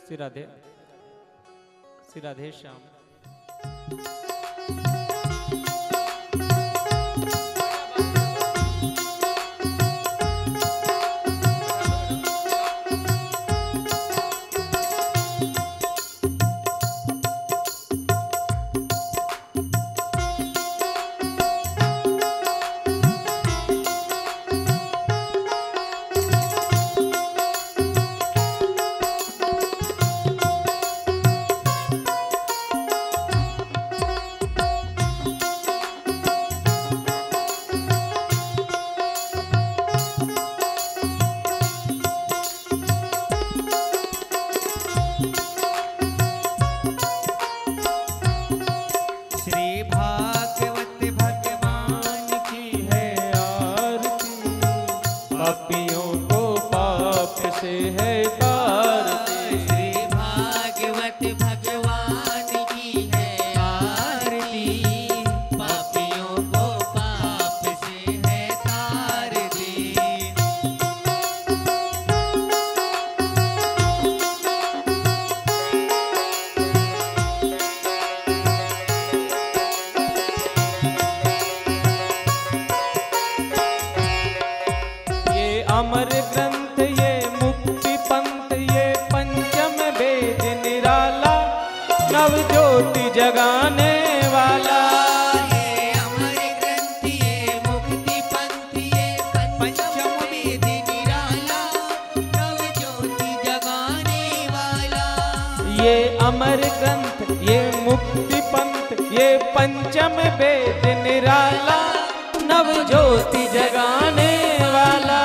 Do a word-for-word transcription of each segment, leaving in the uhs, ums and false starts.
श्री राधे श्री राधे श्याम। अमर ग्रंथ ये मुक्ति पंथ ये पंचम वेद निराला नव ज्योति जगाने वाला। ये अमर ग्रंथ ये मुक्ति पंथ ये पंचम वेद निराला नव ज्योति जगाने वाला। ये अमर ग्रंथ ये मुक्ति पंथ ये पंचम वेद निराला नव ज्योति जगाने वाला।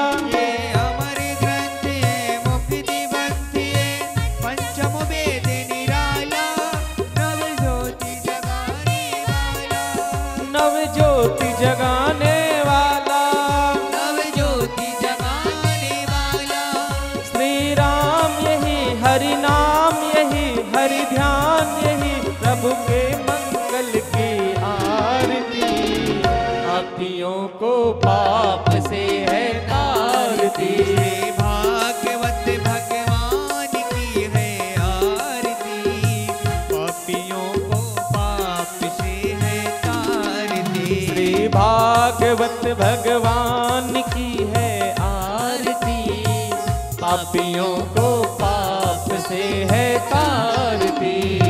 नव ज्योति जगाने वाला नव ज्योति जगाने वाला। श्री राम यही हरि नाम यही हरि ध्यान यही प्रभु के मंगल की आरती। पापियों को पाप से है तारती। भागवत भगवान की है आरती पापियों को पाप से है तारती। भागवत भगवान की है आरती पापियों को पाप से है तारती।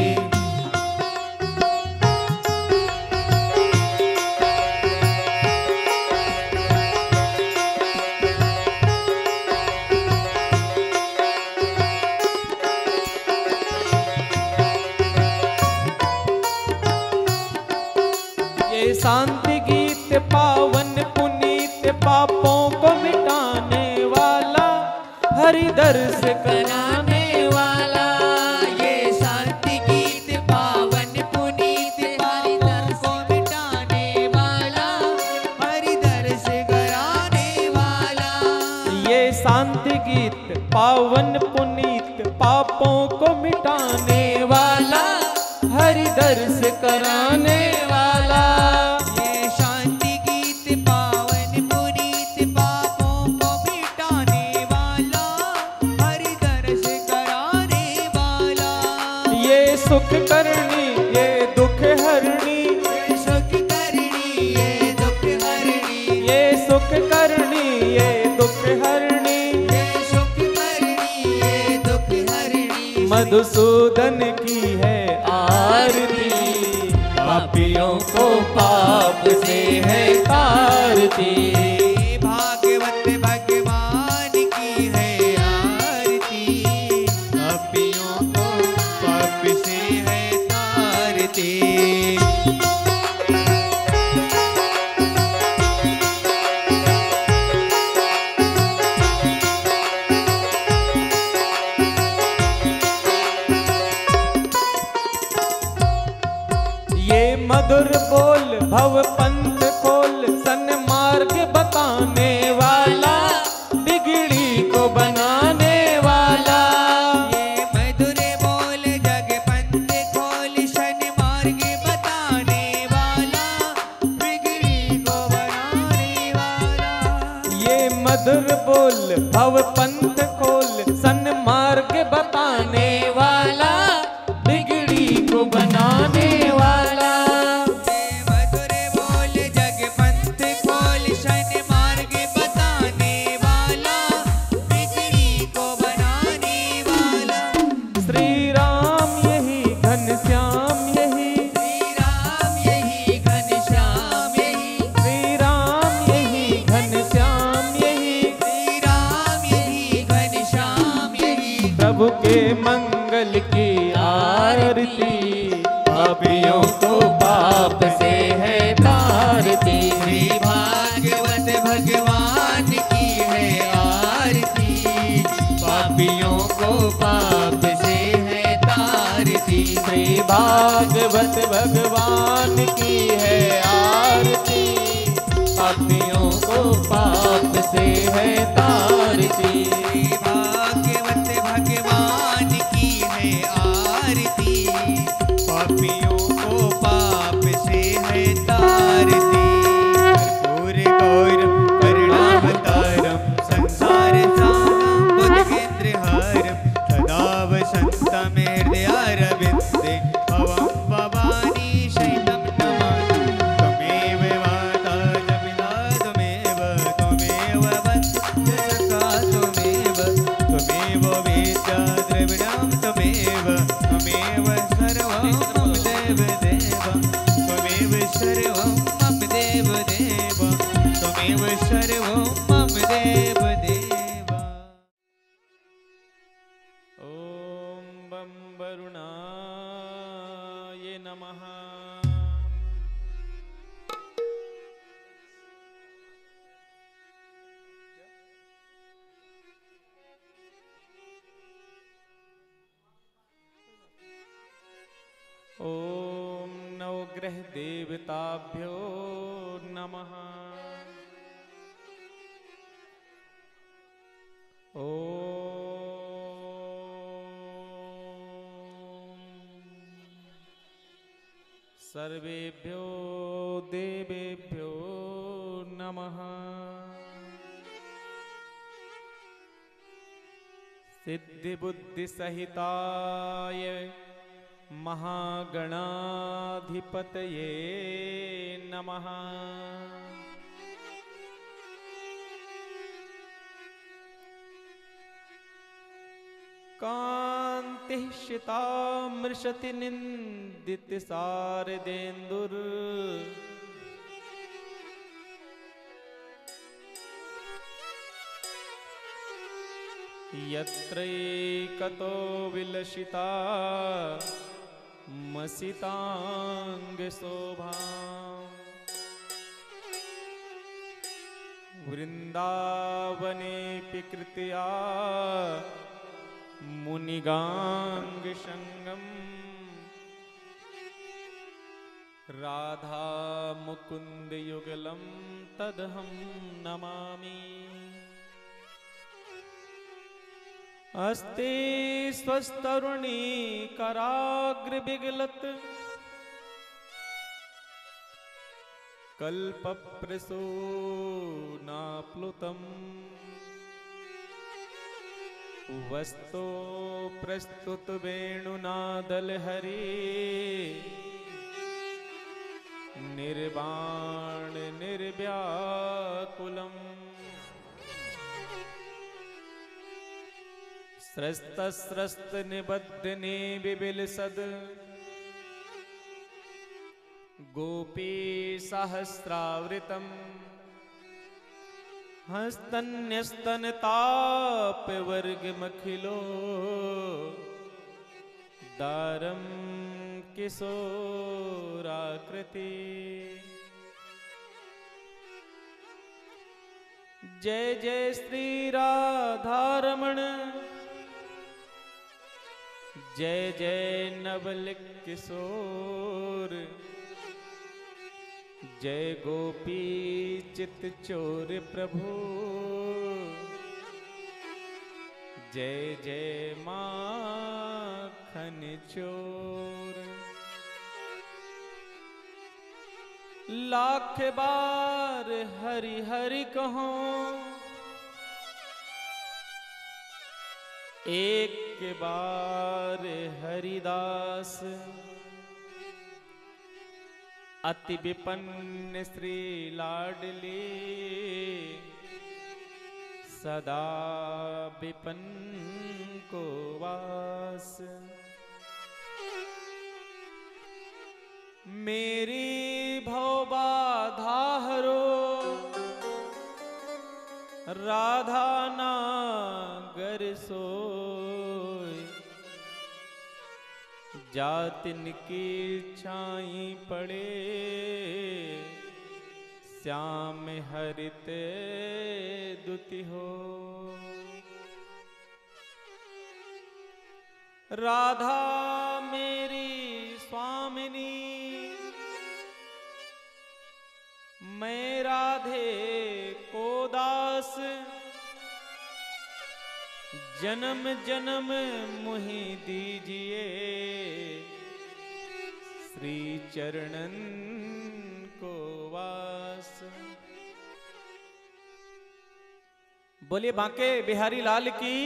ये शांति गीत पावन पुनीत पापों को मिटाने वाला हरि दर्श कराने वाला। ये शांति गीत पावन पुनीत पापों को मिटाने वाला हरि दर्श कराने वाला। ये शांति गीत पावन पुनीत पापों को मिटाने वाला हरि दर्श कराने वाला। ये शांति गीत पावन पुनीत पापों को मिटाने वाला हरि दर्श कराने वाला। ये सुख करनी ये दुख हरणी ये सुख करनी ये दुख हरणी। ये सुख करनी ये दुख हरणी। ये सुख करनी ये दुख हरणी। मधुसूदन की है आरती पापियों को पाप से है तारती। भागवत भगवान की है आरती पापियों को पाप से है तारती। मधुर बोल भव पंथ खोल सन्मार्ग बताने वाला बिगड़ी को बनाने वाला। ये मधुर बोल जग पंथ खोल सन्मार्ग बताने वाला बिगड़ी को बनाने वाला। ये मधुर बोल भव पंथ खोल सन्मार्ग मार्ग बताने वाला, बिगड़ी को बनाने वाला। मधुर बोल जग पंथ खोल, शन मार्ग बताने वाला, बिगड़ी को बनाने वाला। श्री राम यही घनश्याम यही, श्री राम यही घनश्याम यही, श्री राम यही घनश्याम यही, श्री राम यही घनश्याम यही। प्रभु के मंगल की आरती, पापियों को पाप से है तारती। श्री भागवत भगवान की है आरती, पापियों को पाप से है तारती। श्री भागवत भगवान की है आरती, पापियों को पाप से है तारती। श्री भागवत भगवान की है आरती, पापियों को पाप से है तारती। कर्पूर गौरम करुणावतारम, संसार सारम बुद्धिन्द्रहारम, सदा वसन्तं हृदयारविन्दे, भवं भवानी शयनं नमामि। त्वमेव माता च पिता त्वमेव, त्वमेव वन्द्य सखा त्वमेव, त्वमेव वेद्या द्रविणं त्वमेव, त्वमेव सर्वं मम देवदेव, त्वमेव सर्वं मम देवदेव, त्वमेव सर्वं मम देवदेव। ओम बम वरुणाय नमः। ओम नवग्रह देवताभ्यो नमः। ओम सर्वेभ्यो देवेभ्यो नमः। सिद्धि बुद्धि सहिताय महागणाधिपतये नमः। कांति शितामृषति निंदित शारदेन्दुर, यत्रैकतो विलसिता मसितांग शोभा। वृंदावने पिकृत्या मुनिगांग संगम, राधा मुकुंद युगलम तदहं नमामि। अस्ते स्वस्तरुणी कराग्र विगलत, कल्पप्रसूनाप्लुतम्। वस्तो प्रस्तुत वेणुनादलहरी, निर्वाण निर्व्याकुलम्। स्रस्तस्रस्त निबद्धने बिबिलसद, गोपी सहस्रावृतम्। हस्तन्यस्तनताप वर्गमखिलो, दारम किशोराकृति। जय जय श्री राधारमण, जय जय नवल किशोर। जय गोपी चित चोर प्रभु, जय जय माखन चोर। लाख बार हरि हरि कहो, एक बार हरिदास अति विपन्न श्री लाडली सदा विपन्न को वास। मेरी भवबाधा हरो राधा नागर सोय। जातिन की छाई पड़े श्याम हरित दुति हो। राधा मेरी स्वामिनी मैं राधे को दास। जन्म जन्म मुहि दीजिए श्री चरणन को वास। बोले बांके बिहारी लाल की,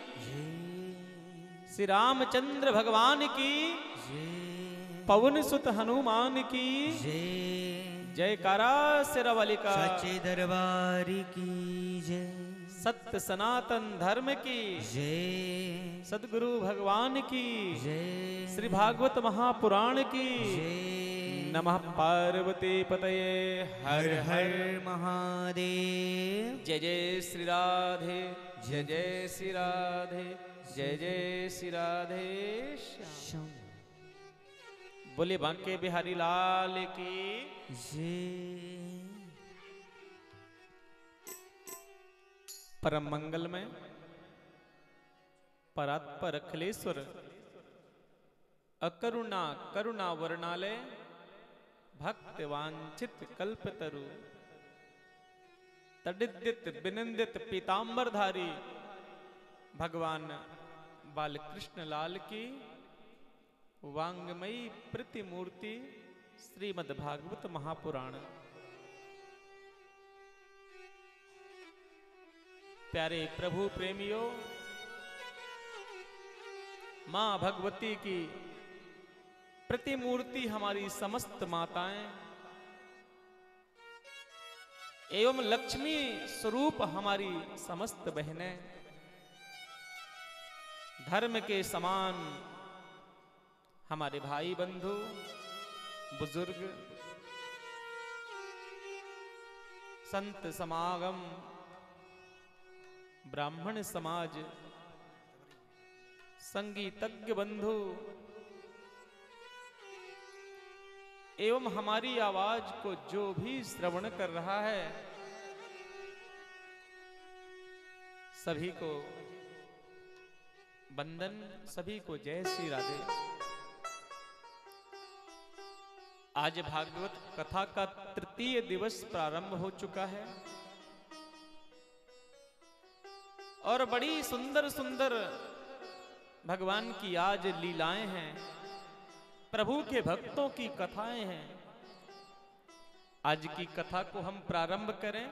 श्री रामचंद्र भगवान की, पवन सुत हनुमान की जयकारा सिरावाली का। सच्चे दरबार की जय। सत्य सनातन धर्म की जय। सदगुरु भगवान की जय। श्री भागवत महापुराण की जय। नमः पार्वती पतये हर हर महादेव। जय जय श्री राधे जय जय श्री राधे जय जय श्री राधे श्याम। बोले बांके बिहारी लाल की जय। परम मंगल में परात्पर अखिलेश्वर अकरुणा करुणा वर्णालय भक्त वांछित कल्पतरु तडिद्यत बिनंदित पीतांबरधारी भगवान बालकृष्ण लाल की वांगमयी प्रतिमूर्ति श्रीमद् भागवत महापुराण। प्यारे प्रभु प्रेमियों, मां भगवती की प्रतिमूर्ति हमारी समस्त माताएं एवं लक्ष्मी स्वरूप हमारी समस्त बहनें, धर्म के समान हमारे भाई बंधु बुजुर्ग, संत समागम, ब्राह्मण समाज, संगीतज्ञ बंधु एवं हमारी आवाज को जो भी श्रवण कर रहा है, सभी को वंदन, सभी को जय श्री राधे। आज भागवत कथा का तृतीय दिवस प्रारंभ हो चुका है और बड़ी सुंदर सुंदर भगवान की आज लीलाएं हैं, प्रभु के भक्तों की कथाएं हैं। आज की कथा को हम प्रारंभ करें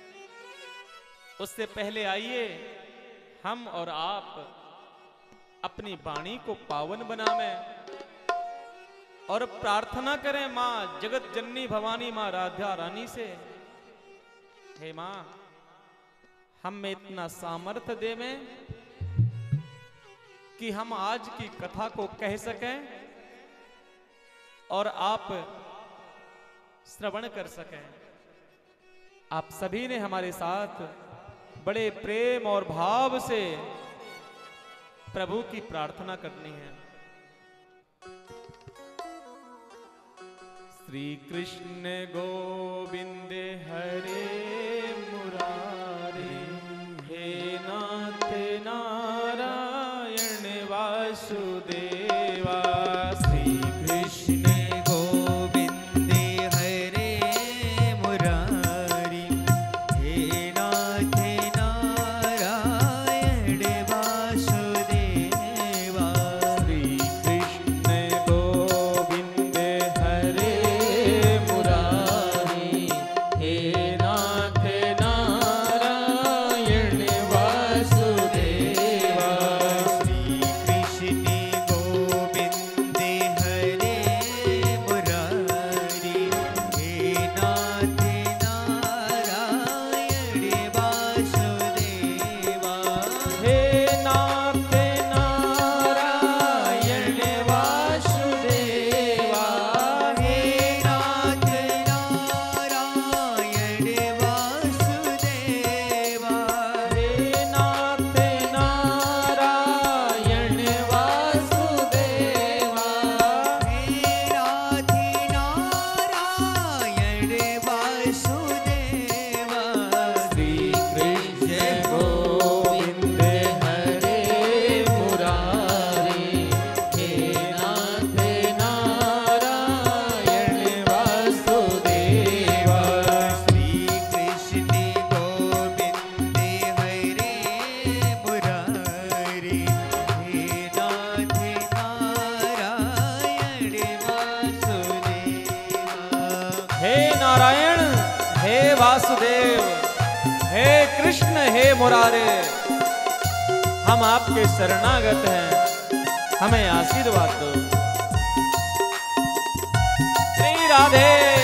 उससे पहले आइए हम और आप अपनी वाणी को पावन बनावें और प्रार्थना करें मां जगत जननी भवानी मां राधा रानी से, हे मां हम में इतना सामर्थ्य देवें कि हम आज की कथा को कह सकें और आप श्रवण कर सकें। आप सभी ने हमारे साथ बड़े प्रेम और भाव से प्रभु की प्रार्थना करनी है। श्री कृष्ण गोविंद हरे मुरारी, हे नाथ नारायण वासुदेवा। श्री कृष्ण गोविंद हरे मुरारी, हे नाथ नारायण वासुदेवा। श्री कृष्ण गोविंद हरे मुरारी, हे नाथ नारायण वासुदेवा। मुरारे, हम आपके शरणागत हैं, हमें आशीर्वाद दो। श्री राधे।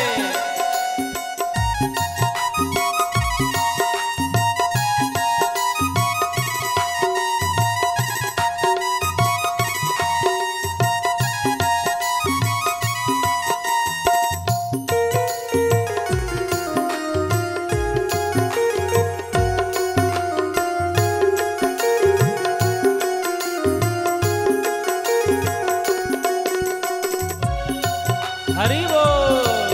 हरि बोल।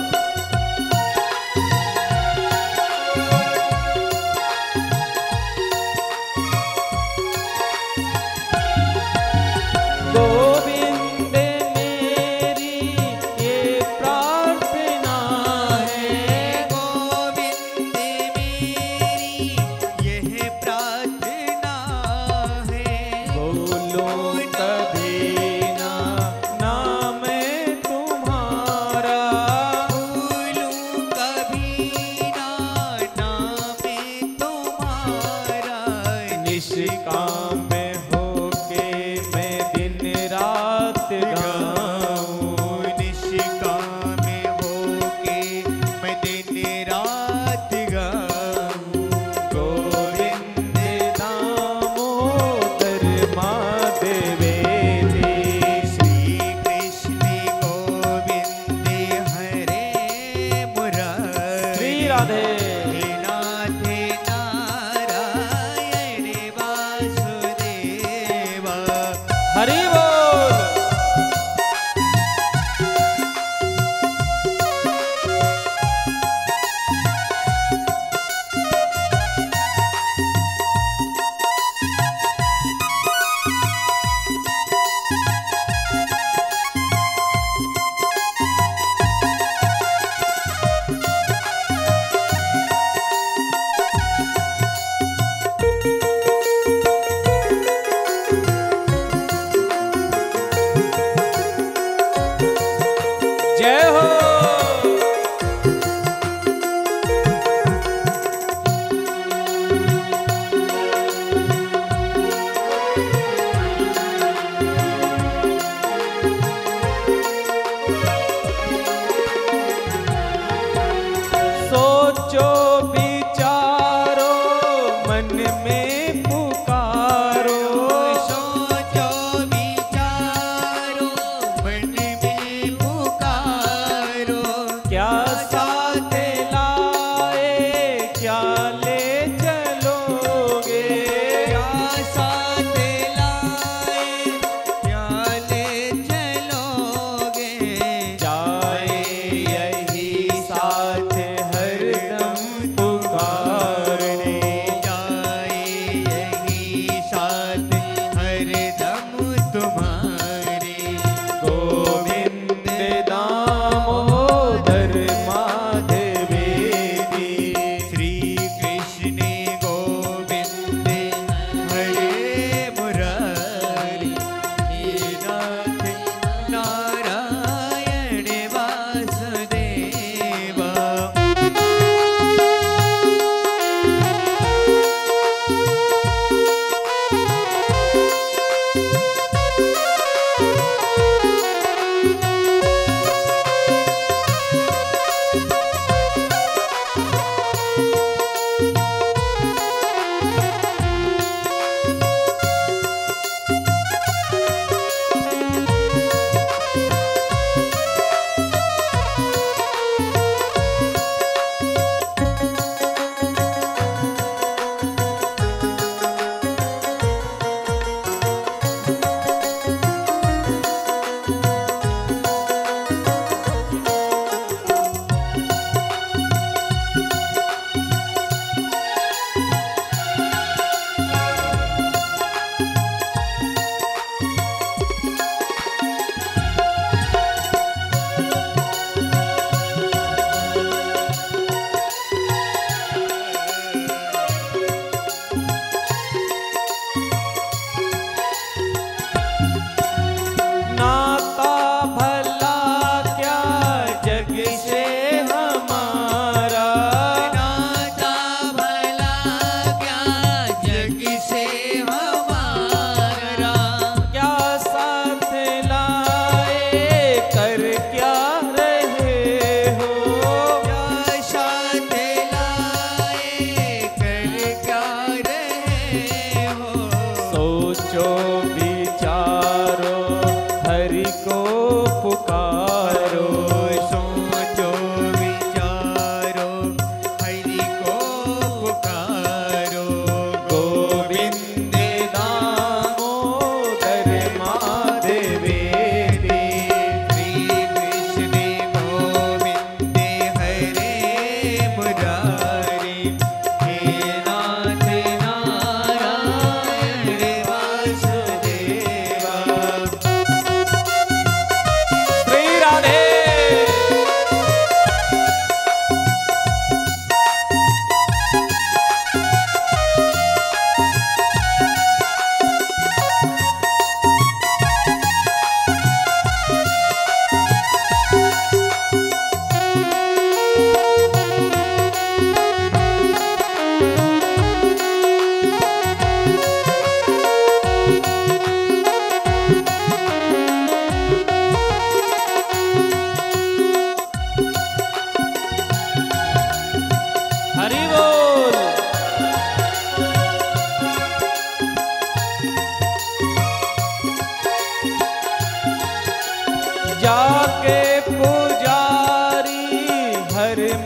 गोविंद मेरी ये प्रार्थना है, गोविंद मेरी यह प्रार्थना है। बोलूं कभी ना नाम तुम्हारा, भूलूं कभी ना नाम तुम्हारा। निष्काम होके मैं दिन रात गाऊं, निष्काम होके मैं दिन रात गाऊं। गोविंद दामोदर माधवेति, श्री कृष्ण गोविंद हरे मुरारे। श्री राधे। हे नाथ नारायण वासुदेवा। हरि बोल।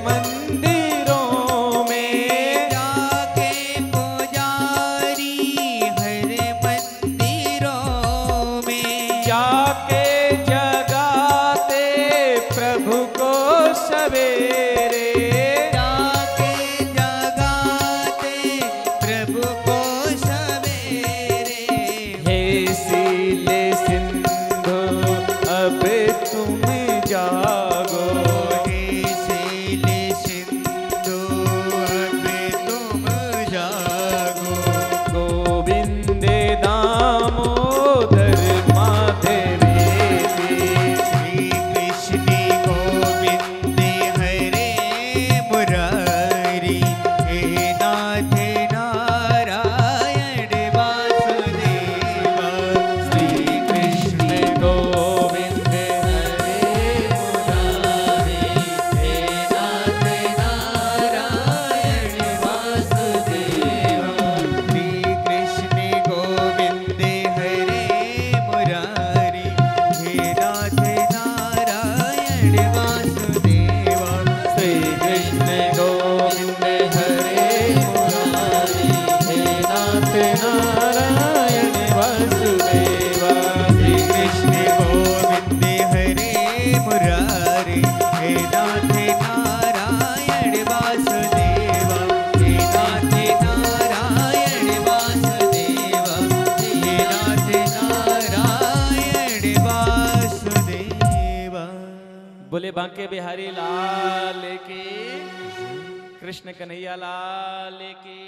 मंदिरों में। जाके पुजारी हर मंदिरों में। जाके जगाते प्रभु को सवेरे। जाके जगाते प्रभु को सवेरे। हे सीले सिंधु अब तुम जागो। हे सीले सिंधु अब तुम जागो। गोविंद दामोदर माधवेति। श्री कृष्ण गोविंद हरे मुरारी। हे नाथ नारायण वासुदेवा। श्री कृष्ण गोविंद हरे मुरारी। हे नाथ नारायण वासुदेवा। श्री कृष्ण गोविंद हरे मुरारी। हे नाथ नारायण वासुदेवा। श्री कृष्ण गोविंद हरे मुरारी। हे नाथ नारायण वासुदेवा। श्री कृष्ण गोविंद हरे मुरारी। हे नाथ नारायण वासुदेवा। हे नाथ नारायण वासुदेवा। हे नाथ नारायण वासुदेवा। बोले बांके बिहारी लाल की, कृष्ण कन्हैया लाल की।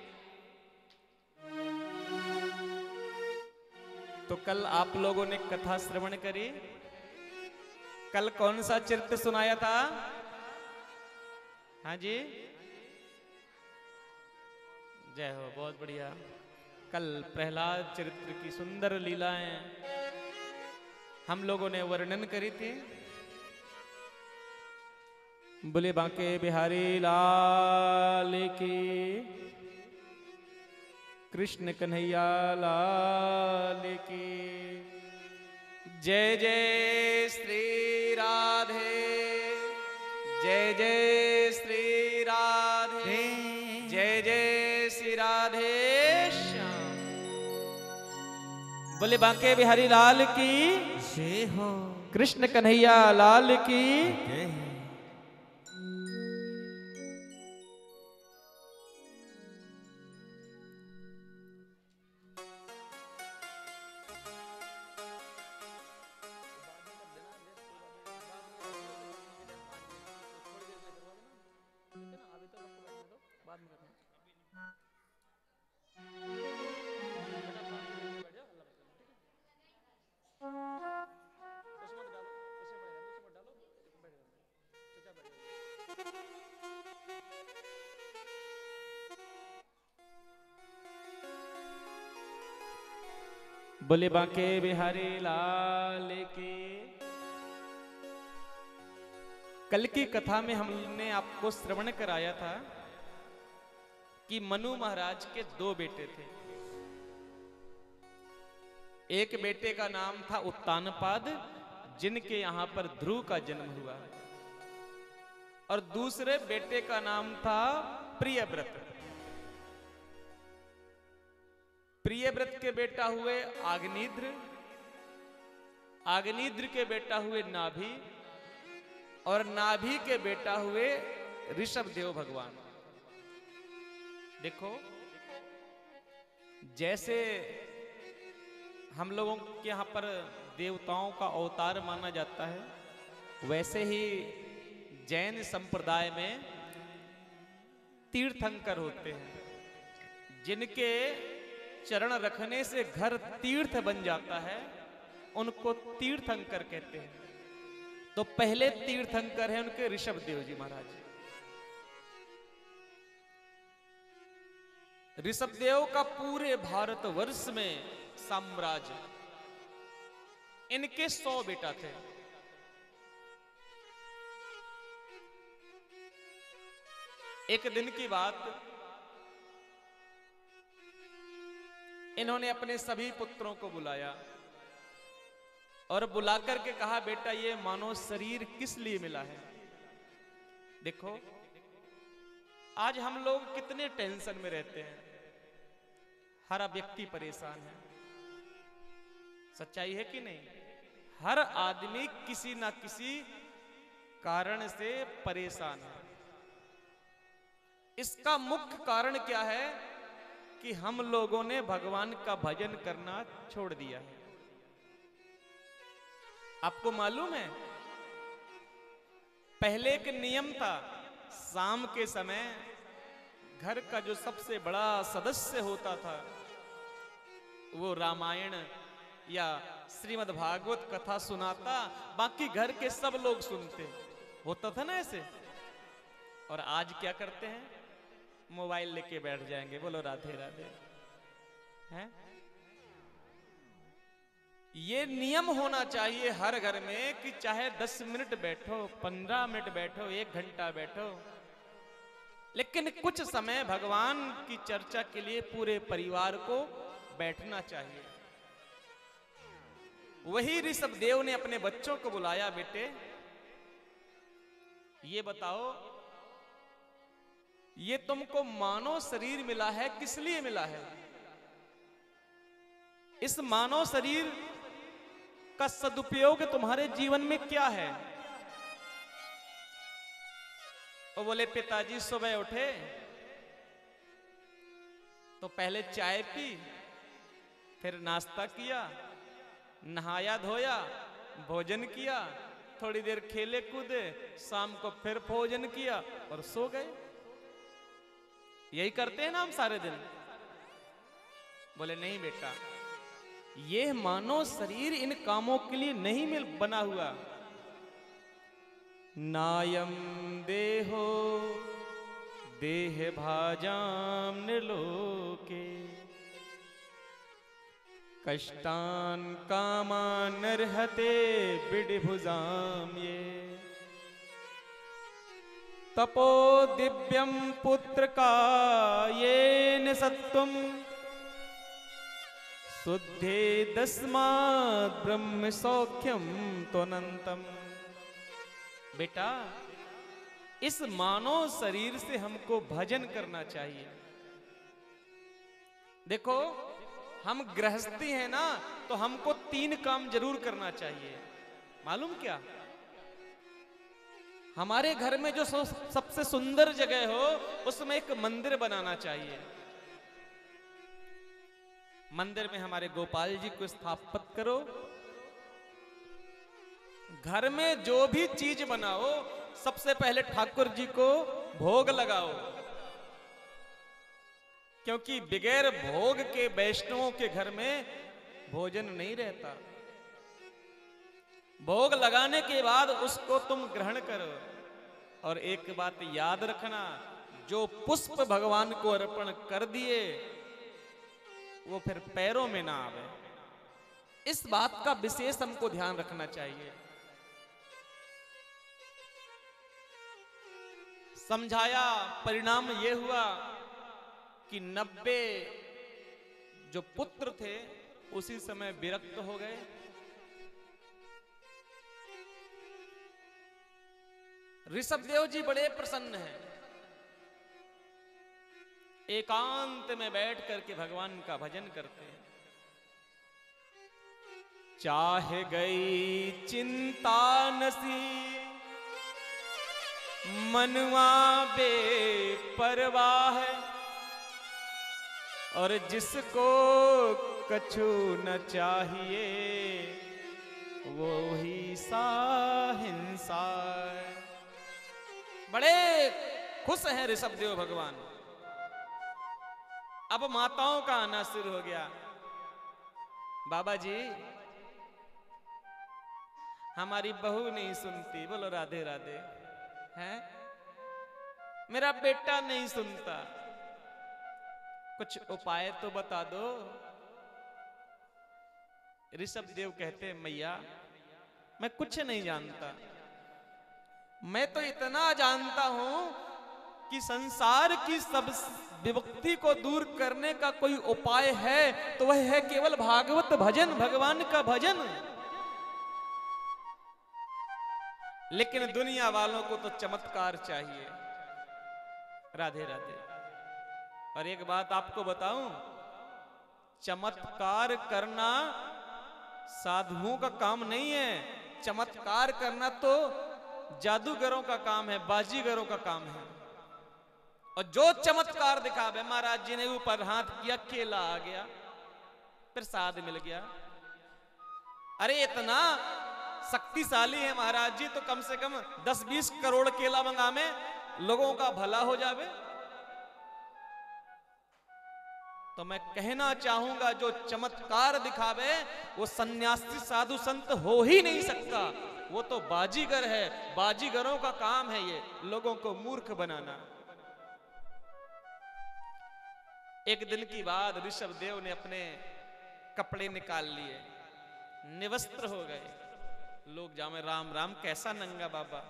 तो कल आप लोगों ने कथा श्रवण करी। कल कौन सा चरित्र सुनाया था? हाँ जी, जय हो, बहुत बढ़िया। कल प्रहलाद चरित्र की सुंदर लीलाएं हम लोगों ने वर्णन करी थी। बोले बांके बिहारी लाल की, कृष्ण कन्हैया लाल की। जय जय श्री राधे, जय जय श्री राधे, जय जय श्री राधे श्याम। बोले बांके बिहारी लाल की, जय हो। कृष्ण कन्हैया लाल की। जय हो। बोले बांके बिहारी लाल की। कल की कथा में हमने आपको श्रवण कराया था कि मनु महाराज के दो बेटे थे। एक बेटे का नाम था उत्तानपाद, जिनके यहां पर ध्रुव का जन्म हुआ, और दूसरे बेटे का नाम था प्रियव्रत। प्रियव्रत के बेटा हुए आग्निद्र, आग्निद्र के बेटा हुए नाभि, और नाभि के बेटा हुए ऋषभदेव भगवान। देखो, जैसे हम लोगों के यहां पर देवताओं का अवतार माना जाता है, वैसे ही जैन संप्रदाय में तीर्थंकर होते हैं। जिनके चरण रखने से घर तीर्थ बन जाता है, उनको तीर्थंकर कहते हैं। तो पहले तीर्थंकर हैं उनके ऋषभदेव जी महाराज। ऋषभदेव का पूरे भारतवर्ष में साम्राज्य, इनके सौ बेटा थे। एक दिन की बात, इन्होंने अपने सभी पुत्रों को बुलाया और बुलाकर के कहा, बेटा ये मानव शरीर किस लिए मिला है? देखो आज हम लोग कितने टेंशन में रहते हैं, हर व्यक्ति परेशान है। सच्चाई है कि नहीं? हर आदमी किसी ना किसी कारण से परेशान है। इसका मुख्य कारण क्या है कि हम लोगों ने भगवान का भजन करना छोड़ दिया है। आपको मालूम है पहले एक नियम था, शाम के समय घर का जो सबसे बड़ा सदस्य होता था वो रामायण या श्रीमद् भागवत कथा सुनाता, बाकी घर के सब लोग सुनते। होता था ना ऐसे। और आज क्या करते हैं, मोबाइल लेके बैठ जाएंगे। बोलो राधे राधे। हैं? ये नियम होना चाहिए हर घर में कि चाहे दस मिनट बैठो, पंद्रह मिनट बैठो, एक घंटा बैठो, लेकिन कुछ समय भगवान की चर्चा के लिए पूरे परिवार को बैठना चाहिए। वही ऋषभ देव ने अपने बच्चों को बुलाया, बेटे ये बताओ ये तुमको मानव शरीर मिला है, किस लिए मिला है? इस मानव शरीर का सदुपयोग तुम्हारे जीवन में क्या है? वो बोले पिताजी सुबह उठे तो पहले चाय पी, फिर नाश्ता किया, नहाया धोया, भोजन किया, थोड़ी देर खेले कूदे, शाम को फिर भोजन किया और सो गए। यही करते हैं ना हम सारे दिन। बोले नहीं बेटा, ये मानव शरीर इन कामों के लिए नहीं मिल बना हुआ। नायम देहो देह भाजाम निर्लोके कष्टान कामान नरहते बिडिभुजाम ये तपो दिव्यम पुत्र का ये सत्वम शुद्धे दस्मात् ब्रह्म सौख्यम त्वनंतम। बेटा इस मानव शरीर से हमको भजन करना चाहिए। देखो हम गृहस्थी हैं ना, तो हमको तीन काम जरूर करना चाहिए। मालूम क्या? हमारे घर में जो सबसे सुंदर जगह हो उसमें एक मंदिर बनाना चाहिए। मंदिर में हमारे गोपाल जी को स्थापित करो। घर में जो भी चीज बनाओ सबसे पहले ठाकुर जी को भोग लगाओ, क्योंकि बगैर भोग के वैष्णवों के घर में भोजन नहीं रहता। भोग लगाने के बाद उसको तुम ग्रहण करो। और एक बात याद रखना, जो पुष्प भगवान को अर्पण कर दिए वो फिर पैरों में ना आवे। इस बात का विशेष हमको ध्यान रखना चाहिए। समझाया, परिणाम ये हुआ कि नब्बे जो पुत्र थे उसी समय विरक्त हो गए। ऋषभ देव जी बड़े प्रसन्न हैं। एकांत में बैठ करके भगवान का भजन करते हैं। चाहे गई चिंता नसी मनवा बेपरवाह, और जिसको कछु न चाहिए वो ही साहिंसा। बड़े खुश हैं ऋषभ देव भगवान। अब माताओं का आना शुरू हो गया। बाबा जी हमारी बहू नहीं सुनती। बोलो राधे राधे। हैं? मेरा बेटा नहीं सुनता, कुछ उपाय तो बता दो। ऋषभ देव कहते हैं मैया मैं कुछ नहीं जानता, मैं तो इतना जानता हूं कि संसार की सब विभक्ति को दूर करने का कोई उपाय है तो वह है केवल भागवत भजन, भगवान का भजन। लेकिन दुनिया वालों को तो चमत्कार चाहिए। राधे राधे। और एक बात आपको बताऊं, चमत्कार करना साधुओं का काम नहीं है। चमत्कार करना तो जादूगरों का काम है, बाजीगरों का काम है। और जो चमत्कार दिखावे, महाराज जी ने ऊपर हाथ किया, केला आ गया, प्रसाद मिल गया। अरे इतना शक्तिशाली है महाराज जी, तो कम से कम दस बीस करोड़ केला मंगा में लोगों का भला हो जावे। तो मैं कहना चाहूंगा, जो चमत्कार दिखावे वो सन्यासी साधु संत हो ही नहीं सकता, वो तो बाजीगर है। बाजीगरों का काम है ये, लोगों को मूर्ख बनाना। एक दिन की बात, ऋषभ देव ने अपने कपड़े निकाल लिए, निवस्त्र हो गए। लोग जामे, राम राम, कैसा नंगा बाबा।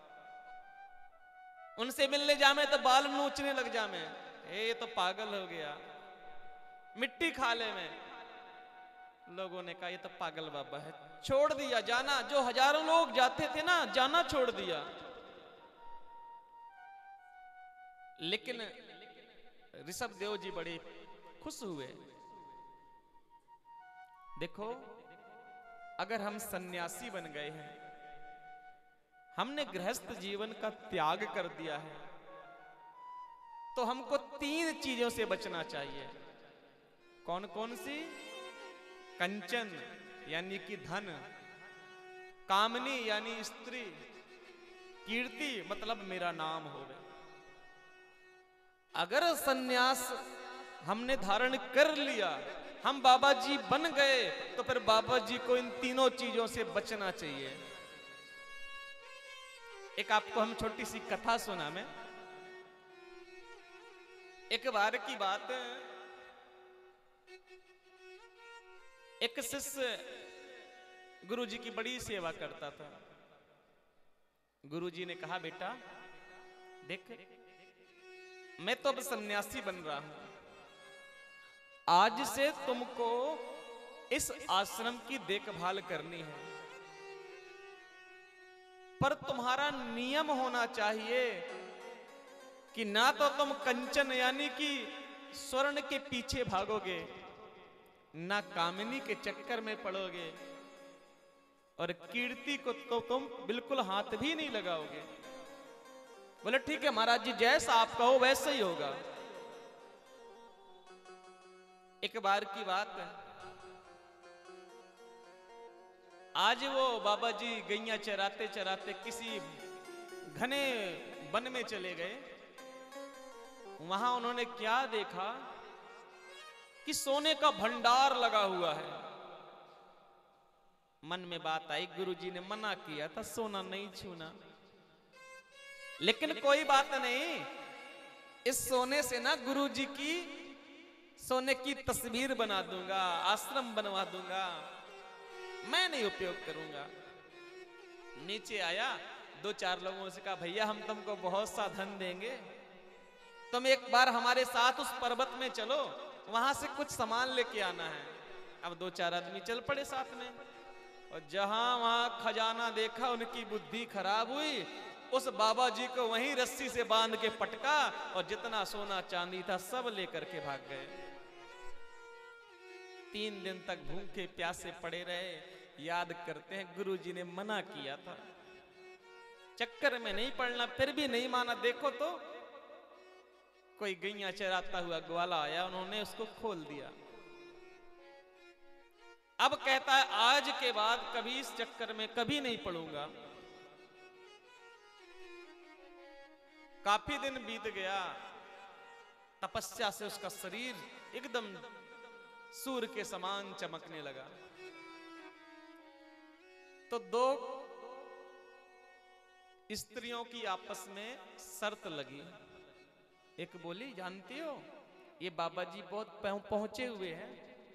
उनसे मिलने जामे तो बाल नोचने लग जामे, ये तो पागल हो गया, मिट्टी खा ले में। लोगों ने कहा ये तो पागल बाबा है, छोड़ दिया जाना। जो हजारों लोग जाते थे ना, जाना छोड़ दिया। लेकिन ऋषभ देव जी बड़े खुश हुए। देखो, अगर हम सन्यासी बन गए हैं, हमने गृहस्थ जीवन का त्याग कर दिया है, तो हमको तीन चीजों से बचना चाहिए। कौन कौन सी? कंचन यानी कि धन, कामनी यानी स्त्री, कीर्ति मतलब मेरा नाम हो गए। अगर सन्यास हमने धारण कर लिया, हम बाबा जी बन गए, तो फिर बाबा जी को इन तीनों चीजों से बचना चाहिए। एक आपको हम छोटी सी कथा सुना मैं। एक बार की बात, एक शिष्य गुरुजी की बड़ी सेवा करता था। गुरुजी ने कहा, बेटा देख, मैं तो अब सन्यासी बन रहा हूं, आज से तुमको इस आश्रम की देखभाल करनी है, पर तुम्हारा नियम होना चाहिए कि ना तो तुम कंचन यानी कि स्वर्ण के पीछे भागोगे, ना कामिनी के चक्कर में पड़ोगे, और कीर्ति को तो तुम बिल्कुल हाथ भी नहीं लगाओगे। बोले ठीक है महाराज जी, जैसा आप कहो वैसे ही होगा। एक बार की बात, आज वो बाबा जी गैया चराते चराते किसी घने वन में चले गए। वहां उन्होंने क्या देखा कि सोने का भंडार लगा हुआ है। मन में बात आई, गुरुजी ने मना किया था सोना नहीं छूना, लेकिन कोई बात नहीं, इस सोने से ना गुरुजी की सोने की तस्वीर बना दूंगा, आश्रम बनवा दूंगा, मैं नहीं उपयोग करूंगा। नीचे आया, दो चार लोगों से कहा, भैया हम तुमको बहुत सा धन देंगे, तुम एक बार हमारे साथ उस पर्वत में चलो, वहां से कुछ सामान लेके आना है। अब दो चार आदमी चल पड़े साथ में, और जहां वहां खजाना देखा, उनकी बुद्धि खराब हुई। उस बाबा जी को वहीं रस्सी से बांध के पटका, और जितना सोना चांदी था सब लेकर के भाग गए। तीन दिन तक भूखे प्यासे पड़े रहे, याद करते हैं गुरुजी ने मना किया था, चक्कर में नहीं पड़ना, फिर भी नहीं माना। देखो तो कोई गैया चराता हुआ ग्वाला आया, उन्होंने उसको खोल दिया। अब कहता है आज के बाद कभी इस चक्कर में कभी नहीं पड़ूंगा। काफी दिन बीत गया, तपस्या से उसका शरीर एकदम सूर्य के समान चमकने लगा। तो दो स्त्रियों की आपस में शर्त लगी। एक बोली, जानती हो ये बाबा जी बहुत पहुंचे हुए हैं।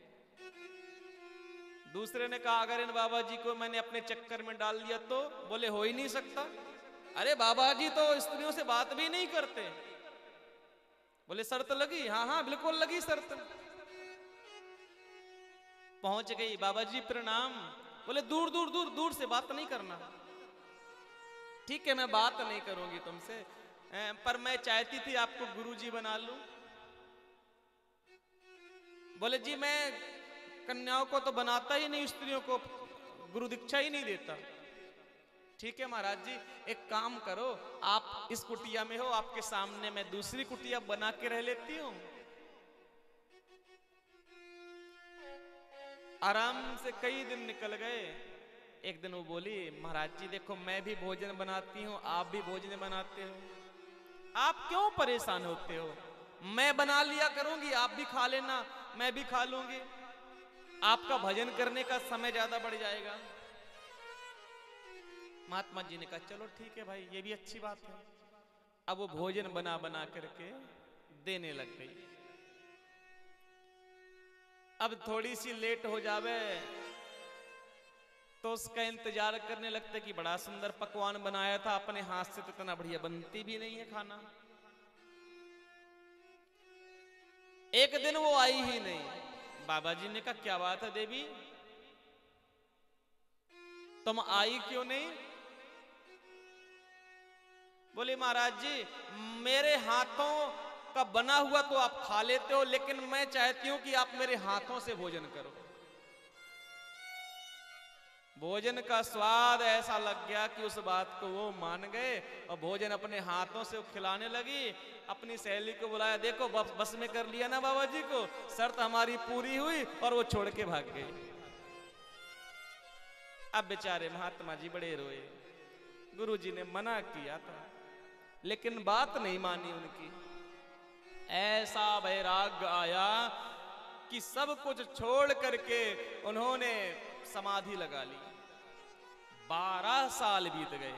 दूसरे ने कहा, अगर इन बाबा जी को मैंने अपने चक्कर में डाल दिया तो? बोले हो ही नहीं सकता। अरे बाबा जी तो स्त्रियों से बात भी नहीं करते। बोले शर्त लगी? हाँ हाँ बिल्कुल लगी शर्त। पहुंच गई, बाबा जी प्रणाम। बोले दूर दूर दूर दूर से बात नहीं करना। ठीक है, मैं बात नहीं करूंगी तुमसे, अ, पर मैं चाहती थी आपको गुरुजी बना लूं। बोले जी मैं कन्याओं को तो बनाता ही नहीं, स्त्रियों को गुरु दीक्षा ही नहीं देता। ठीक है महाराज जी, एक काम करो, आप इस कुटिया में हो, आपके सामने मैं दूसरी कुटिया बना के रह लेती हूं। आराम से कई दिन निकल गए। एक दिन वो बोली, महाराज जी देखो मैं भी भोजन बनाती हूँ, आप भी भोजन बनाते हो, आप क्यों परेशान होते हो? मैं बना लिया करूंगी, आप भी खा लेना, मैं भी खा लूंगी, आपका भजन करने का समय ज्यादा बढ़ जाएगा। महात्मा जी ने कहा चलो ठीक है भाई, ये भी अच्छी बात है। अब वो भोजन बना बना करके देने लग गई। अब थोड़ी सी लेट हो जावे तो उसका इंतजार करने लगते कि बड़ा सुंदर पकवान बनाया था, अपने हाथ से तो इतना बढ़िया बनती भी नहीं है खाना। एक दिन वो आई ही नहीं। बाबा जी ने कहा क्या बात है देवी, तुम आई क्यों नहीं? बोले महाराज जी मेरे हाथों का बना हुआ तो आप खा लेते हो, लेकिन मैं चाहती हूं कि आप मेरे हाथों से भोजन करो। भोजन का स्वाद ऐसा लग गया कि उस बात को वो मान गए और भोजन अपने हाथों से खिलाने लगी। अपनी सहेली को बुलाया, देखो बस में कर लिया ना बाबा जी को, शर्त हमारी पूरी हुई, और वो छोड़ के भाग गए। अब बेचारे महात्मा जी बड़े रोए। गुरुजी ने मना किया था लेकिन बात नहीं मानी उनकी। ऐसा वैराग्य आया कि सब कुछ छोड़ करके उन्होंने समाधि लगा ली। बारह साल बीत गए,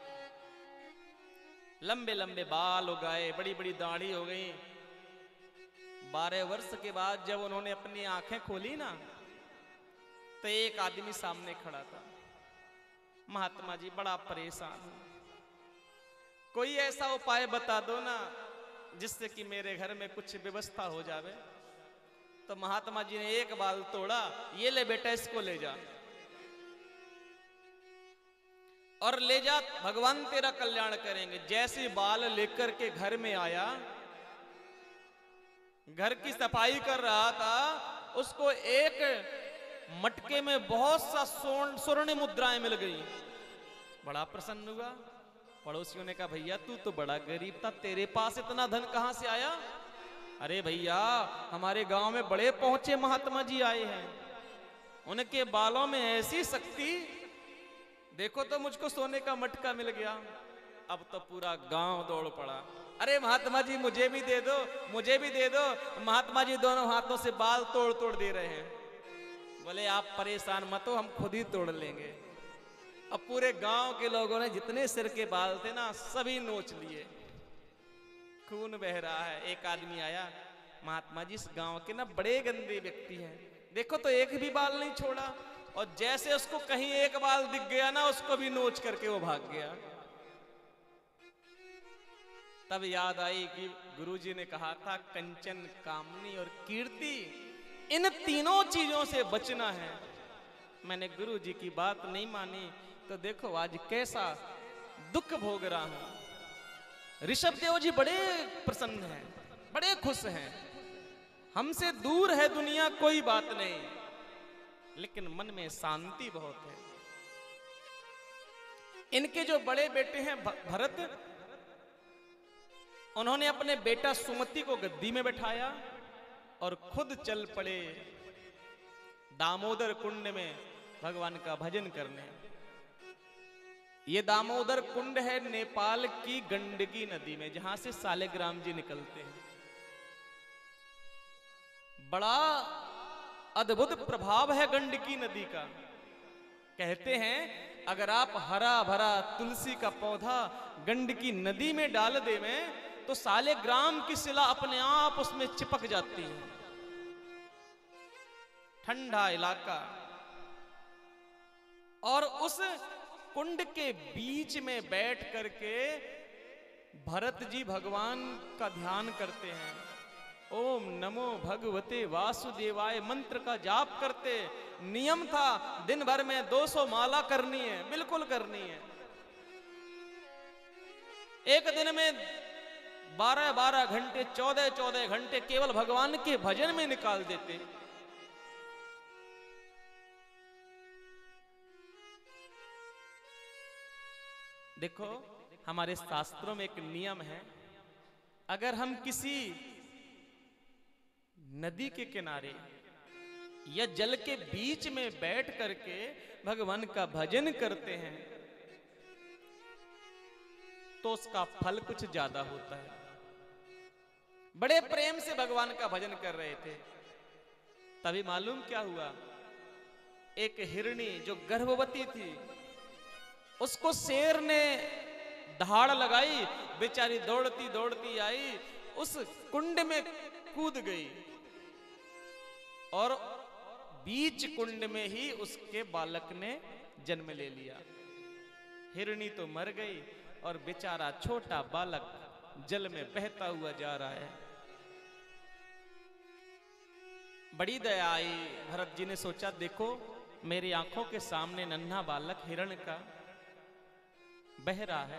लंबे लंबे बाल हो गए, बड़ी बड़ी दाढ़ी हो गई। बारह वर्ष के बाद जब उन्होंने अपनी आंखें खोली ना, तो एक आदमी सामने खड़ा था। महात्मा जी बड़ा परेशान हूं, कोई ऐसा उपाय बता दो ना जिससे कि मेरे घर में कुछ व्यवस्था हो जावे। तो महात्मा जी ने एक बाल तोड़ा, ये ले बेटा इसको ले जा, और ले जा, भगवान तेरा कल्याण करेंगे। जैसे बाल लेकर के घर में आया, घर की सफाई कर रहा था, उसको एक मटके में बहुत सा स्वर्ण मुद्राएं मिल गई। बड़ा प्रसन्न हुआ। पड़ोसियों ने कहा भैया तू तो बड़ा गरीब था, तेरे पास इतना धन कहां से आया? अरे भैया हमारे गांव में बड़े पहुंचे महात्मा जी आए हैं, उनके बालों में ऐसी शक्ति, देखो तो मुझको सोने का मटका मिल गया। अब तो पूरा गांव दौड़ पड़ा, अरे महात्मा जी मुझे भी दे दो, मुझे भी दे दो। महात्मा जी दोनों हाथों से बाल तोड़ तोड़ दे रहे हैं। बोले आप परेशान मत हो, हम खुद ही तोड़ लेंगे। अब पूरे गांव के लोगों ने जितने सिर के बाल थे ना, सभी नोच लिए, खून बह रहा है। एक आदमी आया, महात्मा जी इस गांव के ना बड़े गंदे व्यक्ति हैं, देखो तो एक भी बाल नहीं छोड़ा। और जैसे उसको कहीं एक बाल दिख गया ना, उसको भी नोच करके वो भाग गया। तब याद आई कि गुरुजी ने कहा था कंचन, कामनी और कीर्ति, इन तीनों चीजों से बचना है। मैंने गुरुजी की बात नहीं मानी, तो देखो आज कैसा दुख भोग रहा हूं। ऋषभ देव जी बड़े प्रसन्न हैं, बड़े खुश हैं, हमसे दूर है दुनिया कोई बात नहीं, लेकिन मन में शांति बहुत है। इनके जो बड़े बेटे हैं भरत, उन्होंने अपने बेटा सुमति को गद्दी में बैठाया और खुद चल पड़े दामोदर कुंड में भगवान का भजन करने। ये दामोदर कुंड है नेपाल की गंडकी नदी में, जहां से सालिग्राम जी निकलते हैं। बड़ा अद्भुत प्रभाव है गंडकी नदी का। कहते हैं अगर आप हरा भरा तुलसी का पौधा गंडकी नदी में डाल देवें तो सालिग्राम की शिला अपने आप उसमें चिपक जाती है। ठंडा इलाका, और उस कुंड के बीच में बैठ करके भरत जी भगवान का ध्यान करते हैं। ओम नमो भगवते वासुदेवाय मंत्र का जाप करते। नियम था दिन भर में दो सौ माला करनी है, बिल्कुल करनी है। एक दिन में बारह बारह घंटे चौदह चौदह घंटे केवल भगवान के भजन में निकाल देते। देखो हमारे शास्त्रों में एक नियम है, अगर हम किसी नदी के किनारे या जल के बीच में बैठ करके भगवान का भजन करते हैं तो उसका फल कुछ ज्यादा होता है। बड़े प्रेम से भगवान का भजन कर रहे थे, तभी मालूम क्या हुआ, एक हिरणी जो गर्भवती थी उसको शेर ने दहाड़ लगाई, बेचारी दौड़ती दौड़ती आई, उस कुंड में कूद गई और बीच कुंड में ही उसके बालक ने जन्म ले लिया। हिरणी तो मर गई और बेचारा छोटा बालक जल में बहता हुआ जा रहा है। बड़ी दया आई, भरत जी ने सोचा देखो मेरी आंखों के सामने नन्हा बालक हिरण का बह रहा है,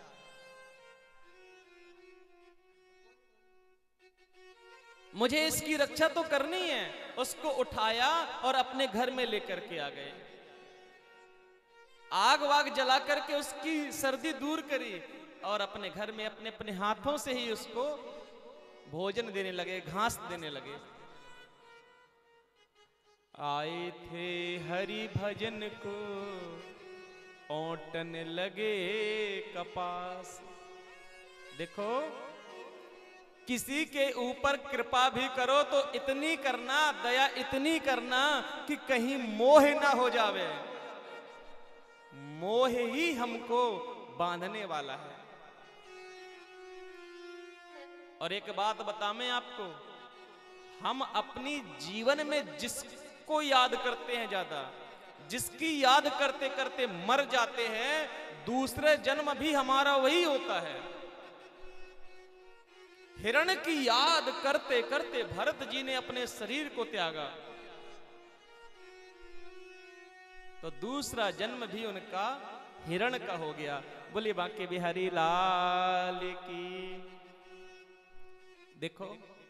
मुझे इसकी रक्षा तो करनी है। उसको उठाया और अपने घर में लेकर के आ गए, आग वाग जला करके उसकी सर्दी दूर करी और अपने घर में अपने अपने हाथों से ही उसको भोजन देने लगे, घास देने लगे। आए थे हरि भजन को ओटन लगे कपास। देखो किसी के ऊपर कृपा भी करो तो इतनी करना, दया इतनी करना कि कहीं मोह ना हो जावे। मोह ही हमको बांधने वाला है। और एक बात बता मैं आपको, हम अपनी जीवन में जिसको याद करते हैं ज्यादा, जिसकी याद करते करते मर जाते हैं, दूसरे जन्म भी हमारा वही होता है। हिरण की याद करते करते भरत जी ने अपने शरीर को त्यागा, तो दूसरा जन्म भी उनका हिरण का हो गया। बोले बांके बिहारी लाल की। देखो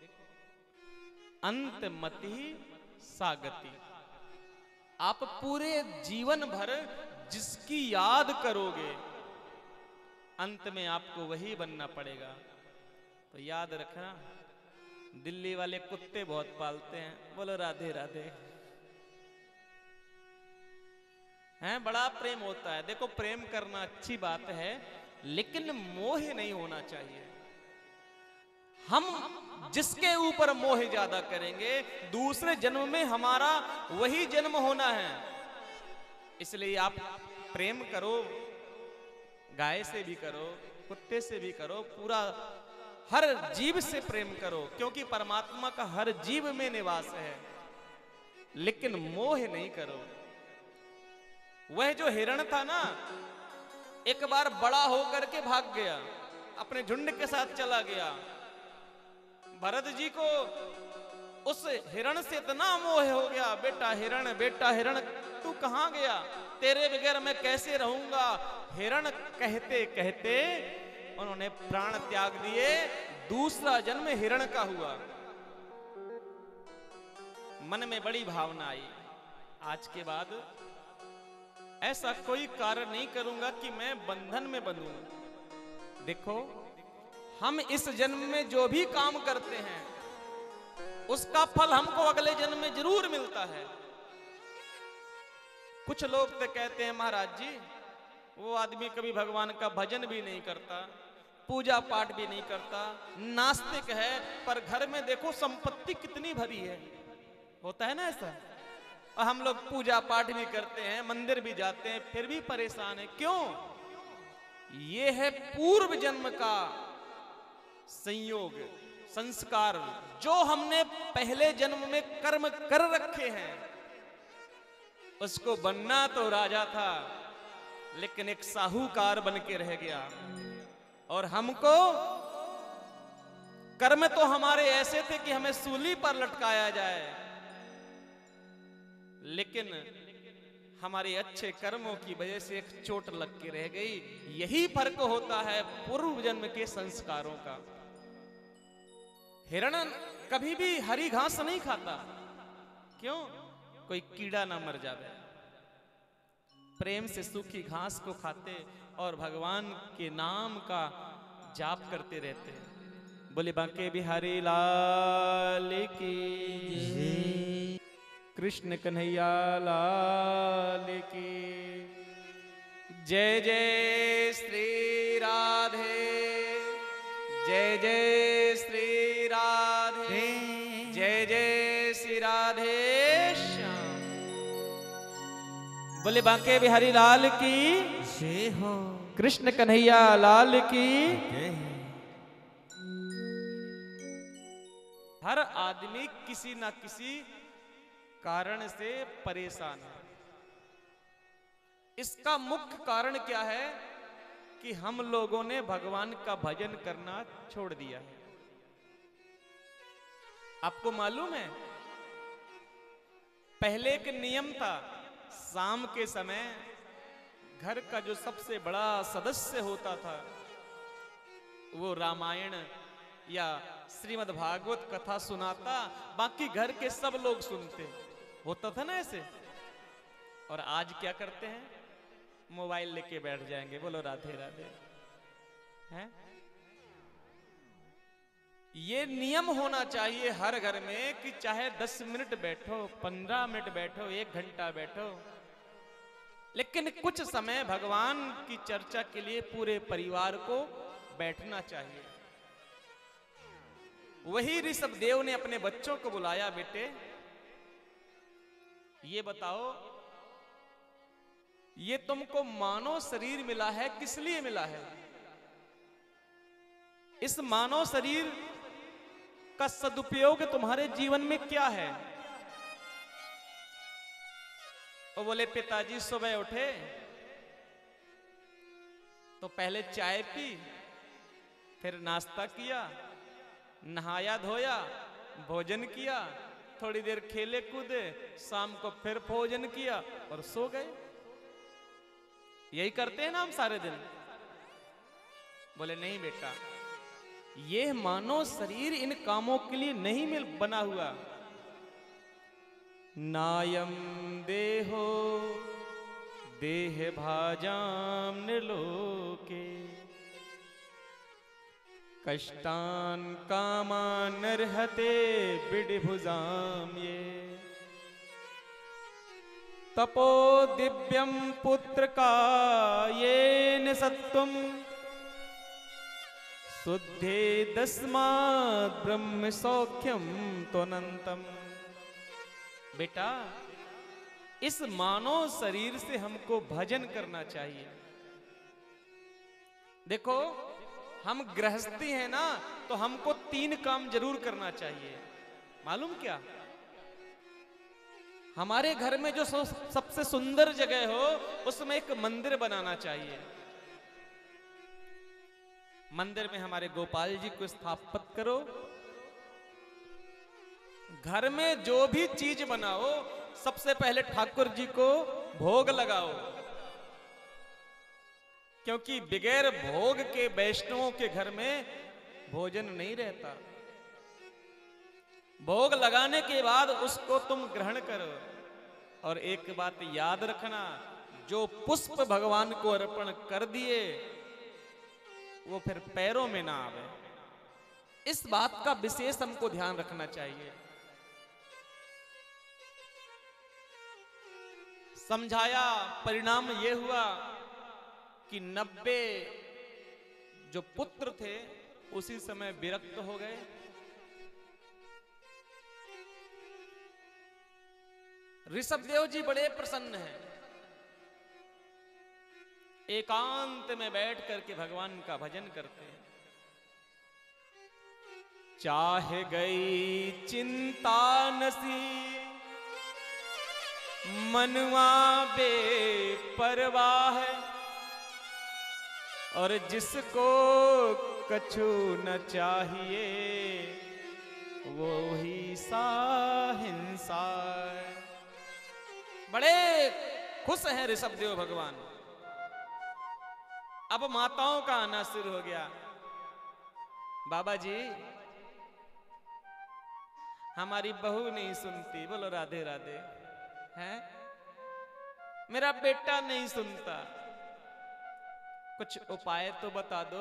अंतमति सागति, आप पूरे जीवन भर जिसकी याद करोगे अंत में आपको वही बनना पड़ेगा। तो याद रखना, दिल्ली वाले कुत्ते बहुत पालते हैं, बोलो राधे राधे, हैं बड़ा प्रेम होता है। देखो प्रेम करना अच्छी बात है, लेकिन मोह नहीं होना चाहिए। हम जिसके ऊपर मोह ज्यादा करेंगे, दूसरे जन्म में हमारा वही जन्म होना है। इसलिए आप प्रेम करो, गाय से भी करो, कुत्ते से भी करो, पूरा हर जीव से प्रेम करो, क्योंकि परमात्मा का हर जीव में निवास है। लेकिन मोह नहीं करो। वह जो हिरण था ना, एक बार बड़ा होकर के भाग गया, अपने झुंड के साथ चला गया। भरत जी को उस हिरण से इतना मोह हो गया, बेटा हिरण, बेटा हिरण, तू कहां गया, तेरे बगैर मैं कैसे रहूंगा। हिरण कहते कहते उन्होंने प्राण त्याग दिए, दूसरा जन्म हिरण का हुआ। मन में बड़ी भावना आई, आज के बाद ऐसा कोई कार्य नहीं करूंगा कि मैं बंधन में बंधूं। देखो हम इस जन्म में जो भी काम करते हैं उसका फल हमको अगले जन्म में जरूर मिलता है। कुछ लोग तो कहते हैं महाराज जी वो आदमी कभी भगवान का भजन भी नहीं करता, पूजा पाठ भी नहीं करता, नास्तिक है, पर घर में देखो संपत्ति कितनी भरी है। होता है ना ऐसा। और हम लोग पूजा पाठ भी करते हैं, मंदिर भी जाते हैं, फिर भी परेशान है। क्यों? ये है पूर्व जन्म का संयोग, संस्कार, जो हमने पहले जन्म में कर्म कर रखे हैं। उसको बनना तो राजा था, लेकिन एक साहूकार बन के रह गया। और हमको कर्म तो हमारे ऐसे थे कि हमें सूली पर लटकाया जाए, लेकिन हमारे अच्छे कर्मों की वजह से एक चोट लग के रह गई। यही फर्क होता है पूर्व जन्म के संस्कारों का। हिरण कभी भी हरी घास नहीं खाता, क्यों? कोई कीड़ा ना मर जावे। प्रेम से सूखी घास को खाते और भगवान के नाम का जाप करते रहते हैं। बोले बांके बिहारी लाल की, कृष्ण कन्हैया लाल की जय। जय श्री राधे, जय जय श्री राधे, जय जय श्री राधे श्याम। बोले बांके बिहारी लाल की जय हो, कृष्ण कन्हैया लाल की। हर आदमी किसी ना किसी कारण से परेशान है। इसका मुख्य कारण क्या है कि हम लोगों ने भगवान का भजन करना छोड़ दिया है। आपको मालूम है, पहले एक नियम था, शाम के समय घर का जो सबसे बड़ा सदस्य होता था वो रामायण या श्रीमद् भागवत कथा सुनाता, बाकी घर के सब लोग सुनते। होता था ना ऐसे। और आज क्या करते हैं? मोबाइल लेके बैठ जाएंगे। बोलो राधे राधे। हैं? ये नियम होना चाहिए हर घर में कि चाहे दस मिनट बैठो, पंद्रह मिनट बैठो, एक घंटा बैठो, लेकिन कुछ समय भगवान की चर्चा के लिए पूरे परिवार को बैठना चाहिए। वही ऋषभ देव ने अपने बच्चों को बुलाया, बेटे ये बताओ, ये तुमको मानव शरीर मिला है, किस लिए मिला है? इस मानव शरीर का सदुपयोग तुम्हारे जीवन में क्या है? वो बोले पिताजी सुबह उठे तो पहले चाय पी, फिर नाश्ता किया, नहाया धोया, भोजन किया, थोड़ी देर खेले कूदे, शाम को फिर भोजन किया और सो गए। यही करते हैं ना हम सारे दिन। बोले नहीं बेटा, ये मानव शरीर इन कामों के लिए नहीं मिल बना हुआ। नायम देहो देह भाजाम निर्लोके, कष्टान कामान नरहते बिडिभुजाम ये। तपो दिव्यम पुत्र का ये न सत्वम, शुद्धे दस्मात् ब्रह्म सौख्यम त्वनंतम। बेटा, इस मानव शरीर से हमको भजन करना चाहिए। देखो, हम गृहस्थी हैं ना, तो हमको तीन काम जरूर करना चाहिए। मालूम क्या? हमारे घर में जो सबसे सुंदर जगह हो उसमें एक मंदिर बनाना चाहिए। मंदिर में हमारे गोपाल जी को स्थापित करो। घर में जो भी चीज बनाओ सबसे पहले ठाकुर जी को भोग लगाओ, क्योंकि बगैर भोग के वैष्णवों के घर में भोजन नहीं रहता। भोग लगाने के बाद उसको तुम ग्रहण करो। और एक बात याद रखना, जो पुष्प भगवान को अर्पण कर दिए वो फिर पैरों में ना आवे। इस बात का विशेष हमको ध्यान रखना चाहिए। समझाया, परिणाम यह हुआ कि नब्बे जो पुत्र थे उसी समय विरक्त हो गए। ऋषभदेव जी बड़े प्रसन्न हैं। एकांत में बैठ करके भगवान का भजन करते हैं। चाहे गई चिंता नसी, मनवा बेपरवाह है, और जिसको कछु न चाहिए वो ही साहिंसा है। बड़े खुश हैं ऋषभदेव भगवान। अब माताओं का आना शुरू हो गया। बाबा जी हमारी बहू नहीं सुनती, बोलो राधे राधे। हैं मेरा बेटा नहीं सुनता, कुछ उपाय तो बता दो।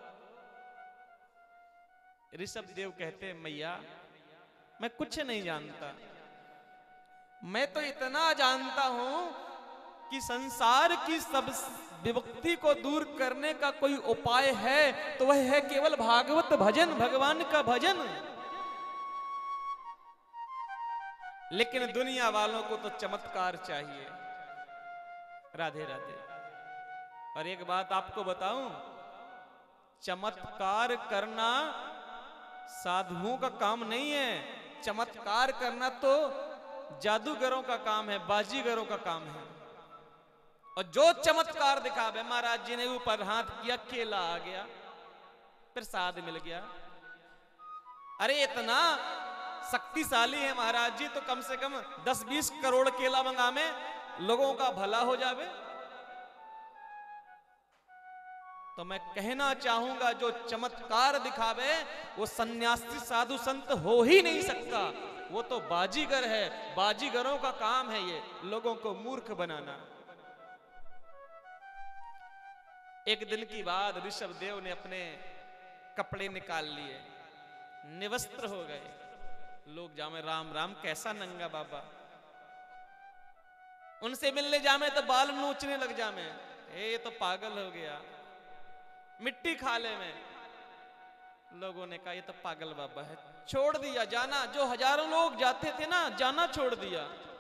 ऋषभदेव कहते मैया मैं कुछ नहीं जानता, मैं तो इतना जानता हूं कि संसार की सब विभक्ति को दूर करने का कोई उपाय है तो वह है केवल भागवत भजन, भगवान का भजन। लेकिन दुनिया वालों को तो चमत्कार चाहिए। राधे राधे। और एक बात आपको बताऊं, चमत्कार करना साधुओं का काम नहीं है, चमत्कार करना तो जादूगरों का काम है, बाजीगरों का काम है। और जो चमत्कार दिखावे, महाराज जी ने ऊपर हाथ किया, केला आ गया, प्रसाद मिल गया। अरे इतना शक्तिशाली है महाराज जी, तो कम से कम दस बीस करोड़ केला मंगा में लोगों का भला हो जावे। तो मैं कहना चाहूंगा जो चमत्कार दिखावे वो सन्यासी साधु संत हो ही नहीं सकता, वो तो बाजीगर है। बाजीगरों का काम है ये लोगों को मूर्ख बनाना। एक दिन की बात, ऋषभदेव ने अपने कपड़े निकाल लिए, निवस्त्र हो गए। लोग जामे राम राम कैसा नंगा बाबा। उनसे मिलने जामे तो बाल नोचने लग जामे, ये तो पागल हो गया, मिट्टी खा ले में। लोगों ने कहा ये तो पागल बाबा है, छोड़ दिया जाना। जो हजारों लोग जाते थे ना, जाना छोड़ दिया।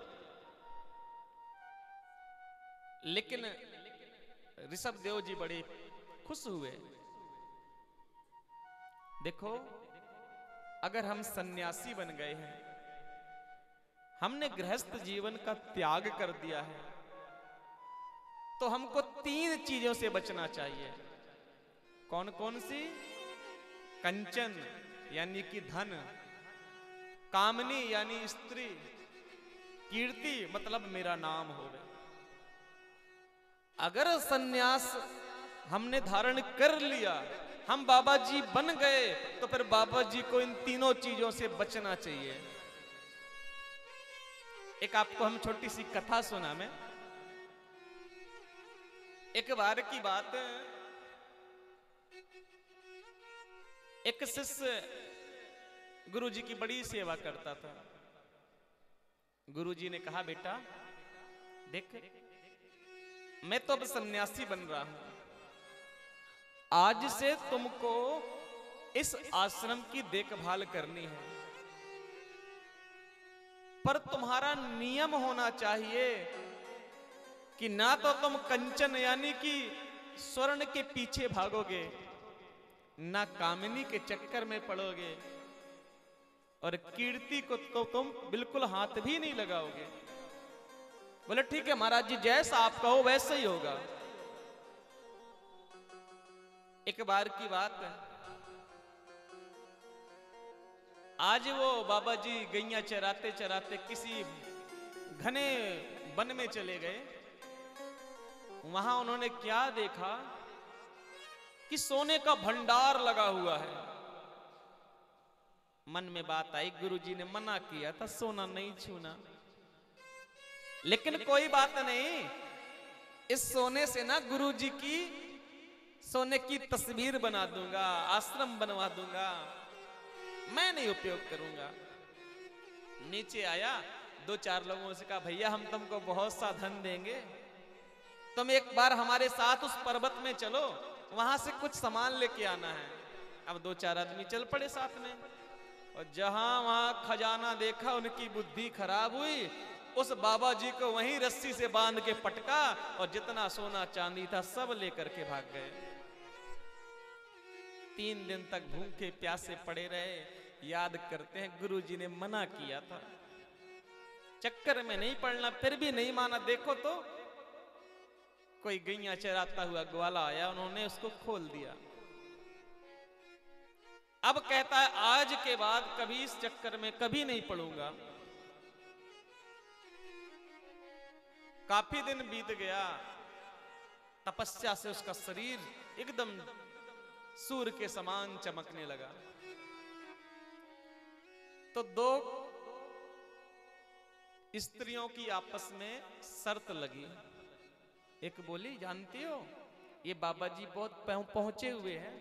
लेकिन ऋषभदेव जी बड़े खुश हुए। देखो अगर हम सन्यासी बन गए हैं, हमने गृहस्थ जीवन का त्याग कर दिया है, तो हमको तीन चीजों से बचना चाहिए। कौन कौन सी? कंचन यानी कि धन, कामनी यानी स्त्री, कीर्ति मतलब मेरा नाम होवे। अगर सन्यास हमने धारण कर लिया, हम बाबा जी बन गए, तो फिर बाबा जी को इन तीनों चीजों से बचना चाहिए। एक आपको हम छोटी सी कथा सुना मैं। एक बार की बात, एक शिष्य गुरु जी की बड़ी सेवा करता था। गुरु जी ने कहा बेटा देख, मैं तो अब सन्यासी बन रहा हूं, आज से तुमको इस आश्रम की देखभाल करनी है, पर तुम्हारा नियम होना चाहिए कि ना तो तुम कंचन यानी कि स्वर्ण के पीछे भागोगे, ना कामिनी के चक्कर में पड़ोगे, और कीर्ति को तो तुम बिल्कुल हाथ भी नहीं लगाओगे। बोले ठीक है महाराज जी, जैसा आप कहो वैसे ही होगा। एक बार की बात, आज वो बाबा जी गैया चराते चराते किसी घने वन में चले गए। वहां उन्होंने क्या देखा कि सोने का भंडार लगा हुआ है। मन में बात आई, गुरुजी ने मना किया था सोना नहीं छूना, लेकिन कोई बात नहीं, इस सोने से ना गुरुजी की सोने की तस्वीर बना दूंगा, आश्रम बनवा दूंगा, मैं नहीं उपयोग करूंगा। नीचे आया, दो चार लोगों से कहा भैया हम तुमको बहुत सा धन देंगे, तुम एक बार हमारे साथ उस पर्वत में चलो, वहां से कुछ सामान लेके आना है। अब दो चार आदमी चल पड़े साथ में, और जहां वहां खजाना देखा उनकी बुद्धि खराब हुई। उस बाबा जी को वहीं रस्सी से बांध के पटका, और जितना सोना चांदी था सब लेकर के भाग गए। तीन दिन तक भूखे प्यासे पड़े रहे। याद करते हैं गुरुजी ने मना किया था, चक्कर में नहीं पड़ना, फिर भी नहीं माना। देखो तो कोई गैया चराता हुआ ग्वाला आया, उन्होंने उसको खोल दिया। अब कहता है आज के बाद कभी इस चक्कर में कभी नहीं पड़ूंगा। काफी दिन बीत गया, तपस्या से उसका शरीर एकदम सूर्य के समान चमकने लगा। तो दो स्त्रियों की आपस में शर्त लगी। एक बोली, जानती हो ये बाबा जी बहुत पहुंचे हुए हैं।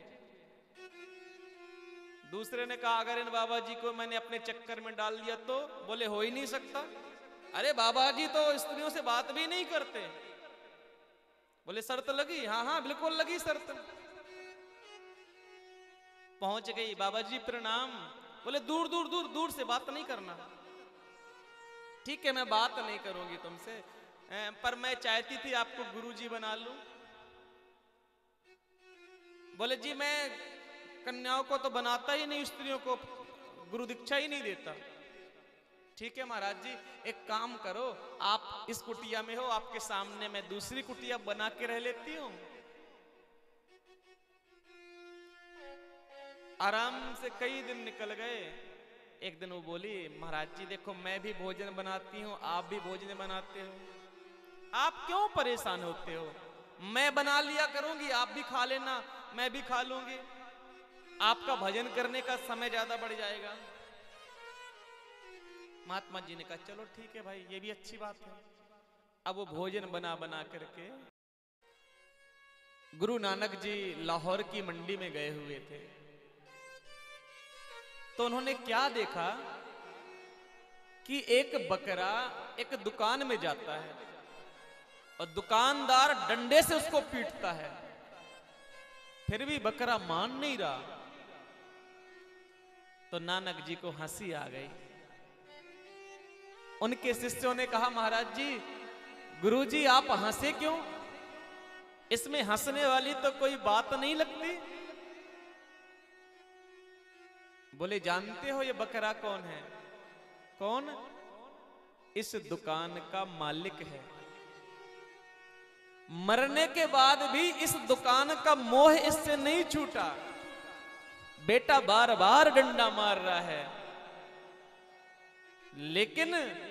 दूसरे ने कहा, अगर इन बाबा जी को मैंने अपने चक्कर में डाल दिया तो? बोले, हो ही नहीं सकता। अरे बाबा जी तो स्त्रियों से बात भी नहीं करते। बोले, शर्त लगी? हाँ हाँ बिल्कुल लगी शर्त। पहुंच गई, बाबा जी प्रणाम। बोले, दूर दूर दूर दूर से बात नहीं करना। ठीक है, मैं बात नहीं करूंगी तुमसे, पर मैं चाहती थी आपको गुरुजी बना लूं। बोले, जी मैं कन्याओं को तो बनाता ही नहीं, स्त्रियों को गुरु दीक्षा ही नहीं देता। ठीक है महाराज जी, एक काम करो, आप इस कुटिया में हो, आपके सामने मैं दूसरी कुटिया बना के रह लेती हूं। आराम से कई दिन निकल गए। एक दिन वो बोली, महाराज जी देखो, मैं भी भोजन बनाती हूँ, आप भी भोजन बनाते हो, आप क्यों परेशान होते हो? मैं बना लिया करूंगी, आप भी खा लेना, मैं भी खा लूंगी, आपका भजन करने का समय ज्यादा बढ़ जाएगा। महात्मा जी ने कहा, चलो ठीक है भाई, ये भी अच्छी बात है। अब वो भोजन बना बना करके गुरु नानक जी लाहौर की मंडी में गए हुए थे। तो उन्होंने क्या देखा कि एक बकरा एक दुकान में जाता है और दुकानदार डंडे से उसको पीटता है, फिर भी बकरा मान नहीं रहा। तो नानक जी को हंसी आ गई। उनके शिष्यों ने कहा, महाराज जी, गुरुजी आप हंसे क्यों? इसमें हंसने वाली तो कोई बात नहीं लगती। बोले, जानते हो ये बकरा कौन है? कौन? इस दुकान का मालिक है। मरने के बाद भी इस दुकान का मोह इससे नहीं छूटा। बेटा बार बार डंडा मार रहा है, लेकिन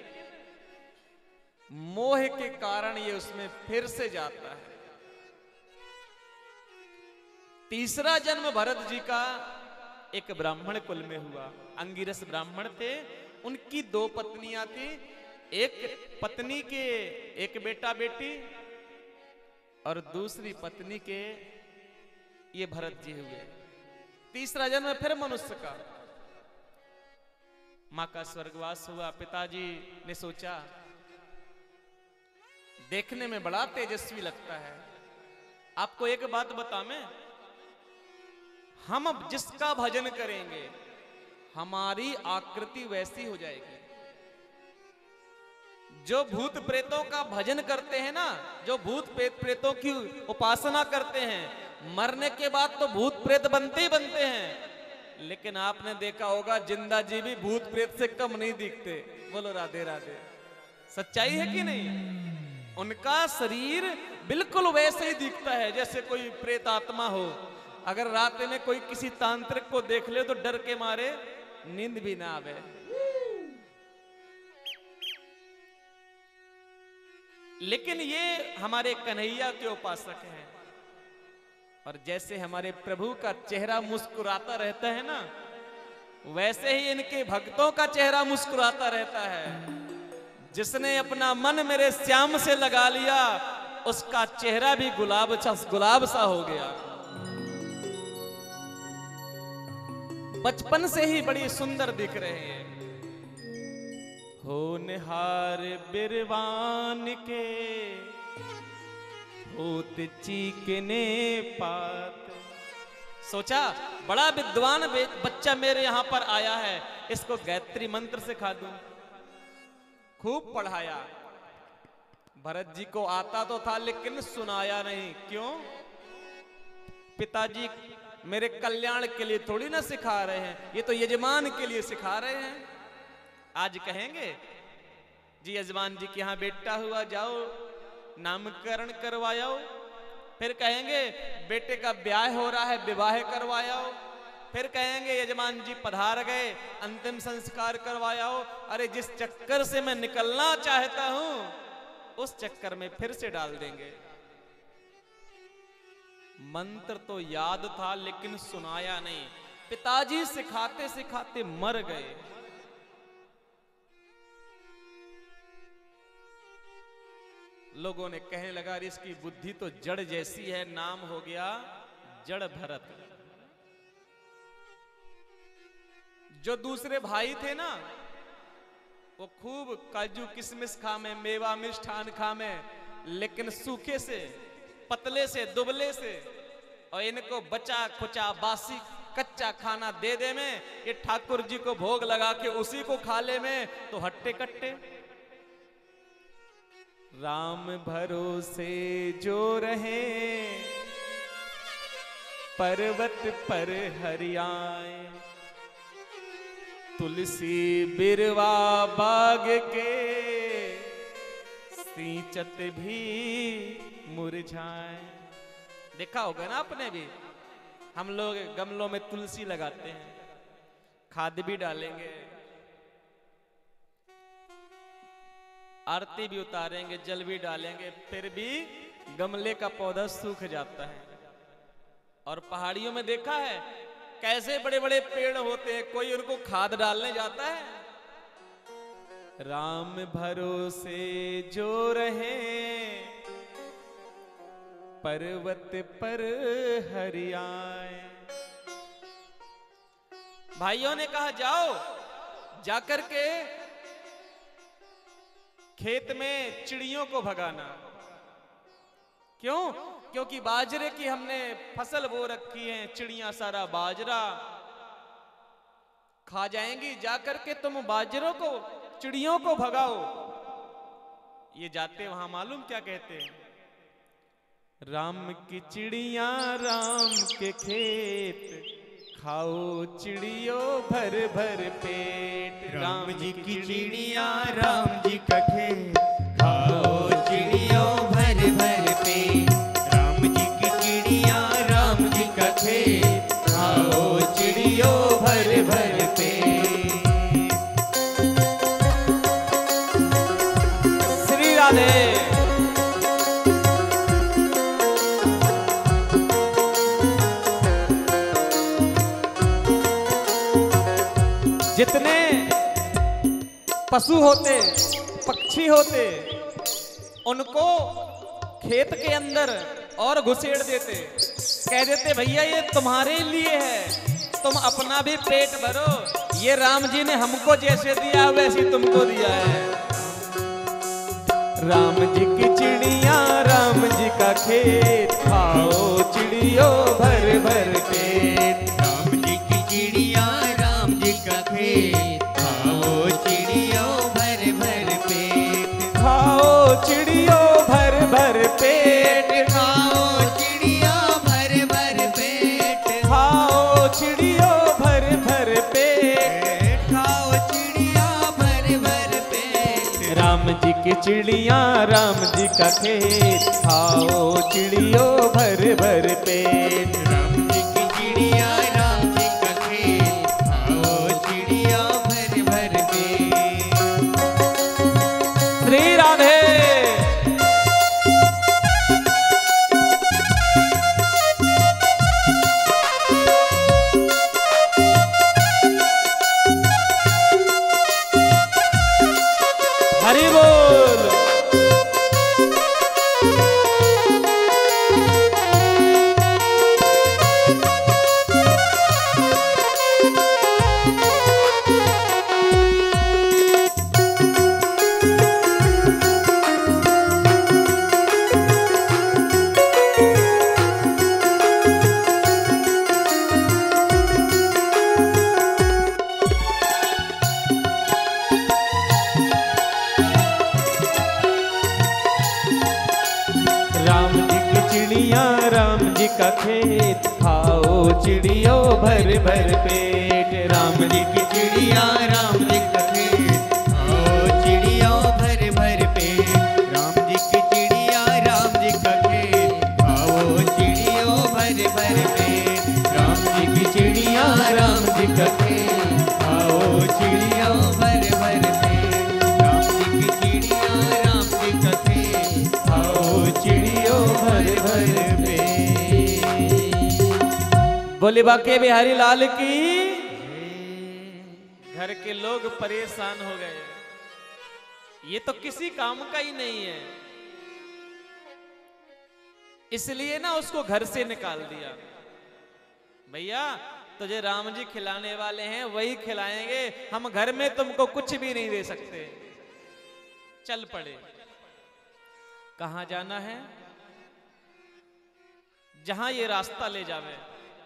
मोह के कारण ये उसमें फिर से जाता है। तीसरा जन्म भरत जी का एक ब्राह्मण कुल में हुआ। अंगिरस ब्राह्मण थे, उनकी दो पत्नियां थी। एक पत्नी के एक बेटा बेटी और दूसरी पत्नी के ये भरत जी हुए। तीसरा जन्म फिर मनुष्य का। मां का स्वर्गवास हुआ। पिताजी ने सोचा, देखने में बड़ा तेजस्वी लगता है, आपको एक बात बता, मैं हम अब जिसका भजन करेंगे हमारी आकृति वैसी हो जाएगी। जो भूत प्रेतों का भजन करते हैं ना, जो भूत प्रेतों की उपासना करते हैं, मरने के बाद तो भूत प्रेत बनते ही बनते हैं, लेकिन आपने देखा होगा जिंदा जी भी भूत प्रेत से कम नहीं दिखते। बोलो राधे राधे। सच्चाई है कि नहीं? उनका शरीर बिल्कुल वैसे ही दिखता है जैसे कोई प्रेत आत्मा हो। अगर रात में कोई किसी तांत्रिक को देख ले तो डर के मारे नींद भी ना आवे। लेकिन ये हमारे कन्हैया के उपासक हैं, और जैसे हमारे प्रभु का चेहरा मुस्कुराता रहता है ना, वैसे ही इनके भक्तों का चेहरा मुस्कुराता रहता है। जिसने अपना मन मेरे श्याम से लगा लिया, उसका चेहरा भी गुलाब सा गुलाब सा हो गया। बचपन से ही बड़ी सुंदर दिख रहे हैं। होनहार बिरवान के होत चीकने पात। सोचा बड़ा विद्वान बच्चा मेरे यहां पर आया है, इसको गायत्री मंत्र सिखा दूं। खूब पढ़ाया। भरत जी को आता तो था लेकिन सुनाया नहीं। क्यों? पिताजी मेरे कल्याण के लिए थोड़ी ना सिखा रहे हैं, ये तो यजमान के लिए सिखा रहे हैं। आज कहेंगे जी यजमान जी के यहाँ बेटा हुआ, जाओ नामकरण करवाओ। फिर कहेंगे बेटे का ब्याह हो रहा है, विवाह करवाओ। फिर कहेंगे यजमान जी पधार गए, अंतिम संस्कार करवाओ। अरे जिस चक्कर से मैं निकलना चाहता हूं उस चक्कर में फिर से डाल देंगे। मंत्र तो याद था लेकिन सुनाया नहीं। पिताजी सिखाते सिखाते मर गए। लोगों ने कहने लगा इसकी बुद्धि तो जड़ जैसी है, नाम हो गया जड़ भरत। जो दूसरे भाई थे ना, वो खूब काजू किशमिश खा में, मेवा मिष्ठान खा में, लेकिन सूखे से, पतले से, दुबले से, और इनको बचा खुचा बासी कच्चा खाना दे दे में, ये ठाकुर जी को भोग लगा के उसी को खा ले में, तो हट्टे कट्टे। राम भरोसे जो रहे पर्वत पर हरियाए, तुलसी बिरवा बाग के सींचत भी मुरझाए। देखा होगा ना आपने भी, हम लोग गमलों में तुलसी लगाते हैं, खाद भी डालेंगे, आरती भी उतारेंगे, जल भी डालेंगे, फिर भी गमले का पौधा सूख जाता है। और पहाड़ियों में देखा है कैसे बड़े बड़े पेड़ होते हैं, कोई उनको खाद डालने जाता है? राम भरोसे जो रहे पर्वत पर हरियाए। भाइयों ने कहा जाओ, जाकर के खेत में चिड़ियों को भगाना। क्यों? क्योंकि बाजरे की हमने फसल बो रखी है, चिड़ियां सारा बाजरा खा जाएंगी। जाकर के तुम बाजरों को, चिड़ियों को भगाओ। ये जाते वहां मालूम क्या कहते हैं? राम की चिड़ियां राम के खेत, खाओ चिड़ियों भर भर पेट। राम जी की चिड़िया राम जी का खेत, खाओ चिड़ियों भर भर पेट। राम जी की चिड़िया राम जी का खेत, खाओ चिड़ियों भर भर पेट। श्री राधे। जितने पशु होते, पक्षी होते, उनको खेत के अंदर और घुसेड़ देते, कह देते भैया ये तुम्हारे लिए है, तुम अपना भी पेट भरो, ये राम जी ने हमको जैसे दिया वैसे तुमको दिया है। राम जी की चिड़िया राम जी का खेत, खाओ चिड़ियों भर भर पेट। राम जी की चिड़िया राम जी का खेत, खाओ चिड़ियों भर भर पेट। खाओ चिड़ियों भर भर पेट। खाओ चिड़ियों भर भर पेट। खाओ चिड़ियों भर भर पेट। खाओ चिड़ियों भर भर पेट। राम जी की चिड़िया राम जी का खेत, खाओ चिड़ियों भर भर पेट। राम जी की चिड़िया राम जी का खेत, खाओ चिड़ियों भर भर पेट। श्री राधे। हरि बोल। राम जी की चिड़िया राम जी का खेत, खाओ चिड़ियों भर भर पेट। राम जी की चिड़िया राम जी का खेत, खाओ चिड़ियों भर भर पेट। राम जी की चिड़िया राम जी का खेत, खाओ चिड़ियों भर भर पेट। राम जी की चिड़िया राम जी का खेत, खाओ चिड़ियों भर भर पेट। राम जी की चिड़िया राम जी का खेत, भर भर पे। बोले बाके बिहारी लाल की। घर के लोग परेशान हो गए, ये तो किसी काम का ही नहीं है, इसलिए ना उसको घर से निकाल दिया। भैया तुझे राम जी खिलाने वाले हैं, वही खिलाएंगे, हम घर में तुमको कुछ भी नहीं दे सकते। चल पड़े। कहां जाना है? जहां ये रास्ता ले जावे।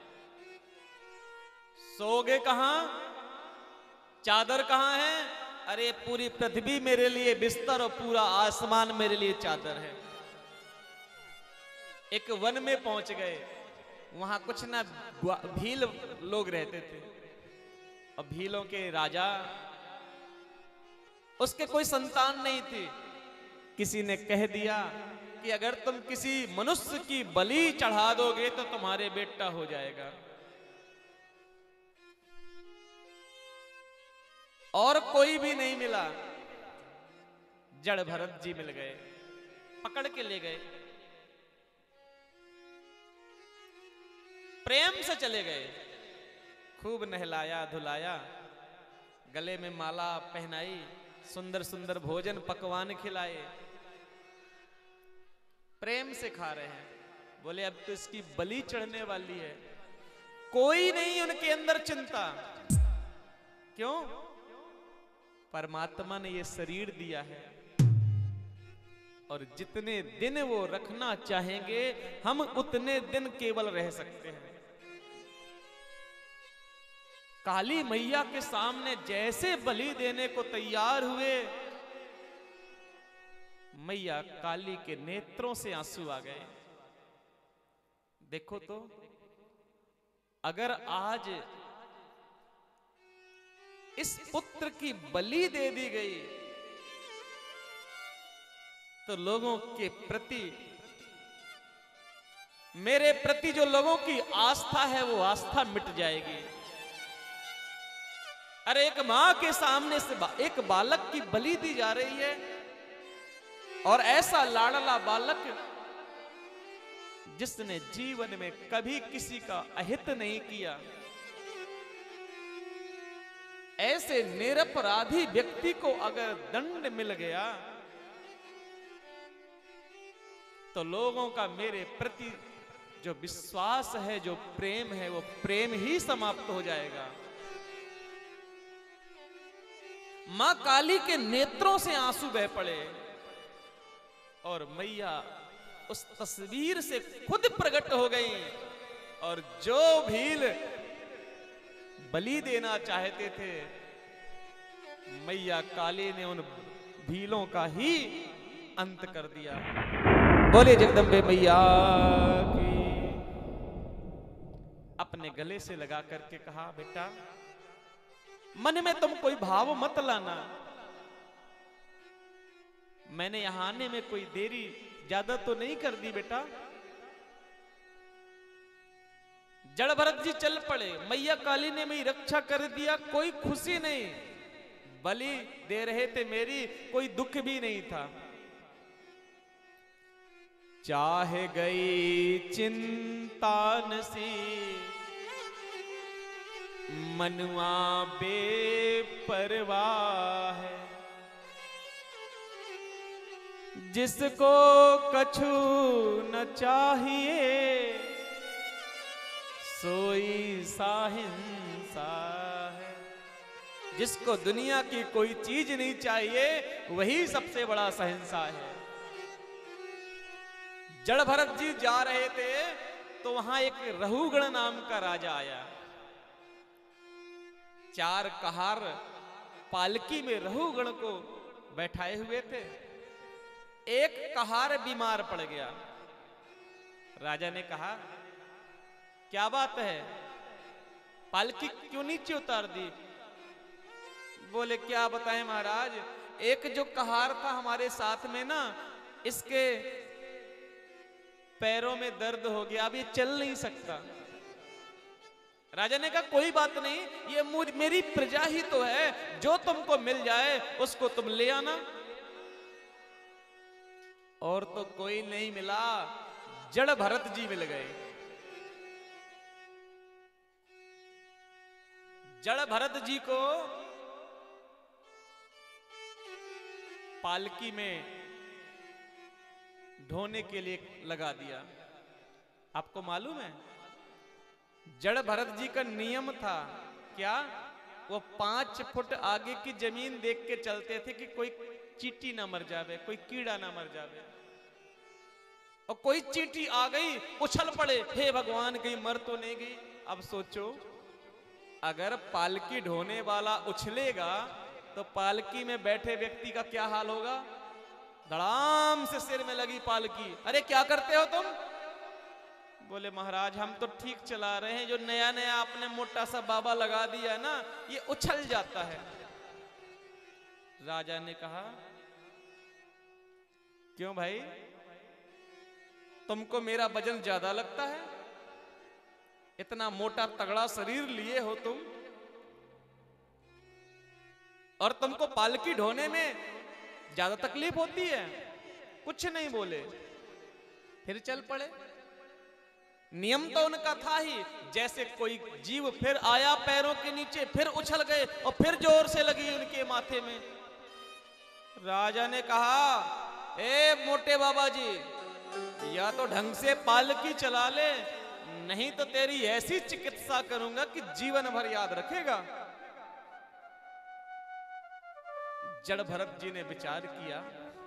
सोगे कहां? चादर कहां है? अरे पूरी पृथ्वी मेरे लिए बिस्तर और पूरा आसमान मेरे लिए चादर है। एक वन में पहुंच गए, वहां कुछ ना भील लोग रहते थे, और भीलों के राजा, उसके कोई संतान नहीं थी। किसी ने कह दिया कि अगर तुम किसी मनुष्य की बलि चढ़ा दोगे तो तुम्हारे बेटा हो जाएगा। और कोई भी नहीं मिला, जड़ भरत जी मिल गए, पकड़ के ले गए, प्रेम से चले गए, खूब नहलाया धुलाया, गले में माला पहनाई, सुंदर सुंदर भोजन पकवान खिलाए, प्रेम से खा रहे हैं। बोले अब तो इसकी बलि चढ़ने वाली है। कोई नहीं उनके अंदर चिंता। क्यों? परमात्मा ने ये शरीर दिया है, और जितने दिन वो रखना चाहेंगे हम उतने दिन केवल रह सकते हैं। काली मैया के सामने जैसे बलि देने को तैयार हुए, मैया काली के नेत्रों से आंसू आ गए। देखो तो, अगर आज इस पुत्र की बलि दे दी गई तो लोगों के प्रति, मेरे प्रति जो लोगों की आस्था है वो आस्था मिट जाएगी। अरे एक मां के सामने से एक बालक की बलि दी जा रही है, और ऐसा लाडला बालक जिसने जीवन में कभी किसी का अहित नहीं किया, ऐसे निरपराधी व्यक्ति को अगर दंड मिल गया तो लोगों का मेरे प्रति जो विश्वास है, जो प्रेम है, वो प्रेम ही समाप्त हो जाएगा। मां काली के नेत्रों से आंसू बह पड़े, और मैया उस तस्वीर से खुद प्रकट हो गई, और जो भील बलि देना चाहते थे, मैया काली ने उन भीलों का ही अंत कर दिया। बोले जगदम्बे मैया की। अपने गले से लगा करके कहा, बेटा मन में तुम कोई भाव मत लाना, मैंने यहां आने में कोई देरी ज्यादा तो नहीं कर दी बेटा। जड़ भरत जी चल पड़े, मैया काली ने मेरी रक्षा कर दिया, कोई खुशी नहीं, बलि दे रहे थे मेरी, कोई दुख भी नहीं था। चाहे गई चिंता नसी, मनुआ बेपरवाह है, जिसको कछु न चाहिए सोई साहिंसा है। जिसको दुनिया की कोई चीज नहीं चाहिए वही सबसे बड़ा सहिंसा है। जड़ भरत जी जा रहे थे तो वहां एक रहुगण नाम का राजा आया। चार कहार पालकी में रहुगण को बैठाए हुए थे। एक कहार बीमार पड़ गया। राजा ने कहा, क्या बात है, पालकी क्यों नीचे उतार दी? बोले, क्या बताएं महाराज, एक जो कहार था हमारे साथ में ना, इसके पैरों में दर्द हो गया, अब ये चल नहीं सकता। राजा ने कहा, कोई बात नहीं, ये मेरी प्रजा ही तो है, जो तुमको मिल जाए उसको तुम ले आना। और तो कोई नहीं मिला, जड़ भरत जी मिल गए। जड़ भरत जी को पालकी में ढोने के लिए लगा दिया। आपको मालूम है जड़ भरत जी का नियम था क्या, वो पांच फुट आगे की जमीन देख के चलते थे कि कोई चींटी ना मर जावे, कोई कीड़ा ना मर जावे। और कोई चींटी आ गई उछल पड़े, हे भगवान कहीं मर तो नहीं गई। अब सोचो अगर पालकी ढोने वाला उछलेगा तो पालकी में बैठे व्यक्ति का क्या हाल होगा। धड़ाम से सिर में लगी पालकी, अरे क्या करते हो तुम। बोले महाराज हम तो ठीक चला रहे हैं, जो नया नया आपने मोटा सा बाबा लगा दिया है ना ये उछल जाता है। राजा ने कहा क्यों भाई, तुमको मेरा वजन ज्यादा लगता है, इतना मोटा तगड़ा शरीर लिए हो तुम, और तुमको पालकी ढोने में ज्यादा तकलीफ होती है। कुछ नहीं बोले, फिर चल पड़े। नियम तो उनका था ही, जैसे कोई जीव फिर आया पैरों के नीचे, फिर उछल गए और फिर जोर से लगी उनके माथे में। राजा ने कहा ए मोटे बाबा जी, या तो ढंग से पालकी चला ले, नहीं तो तेरी ऐसी चिकित्सा करूंगा कि जीवन भर याद रखेगा। जड़ भरत जी ने विचार किया,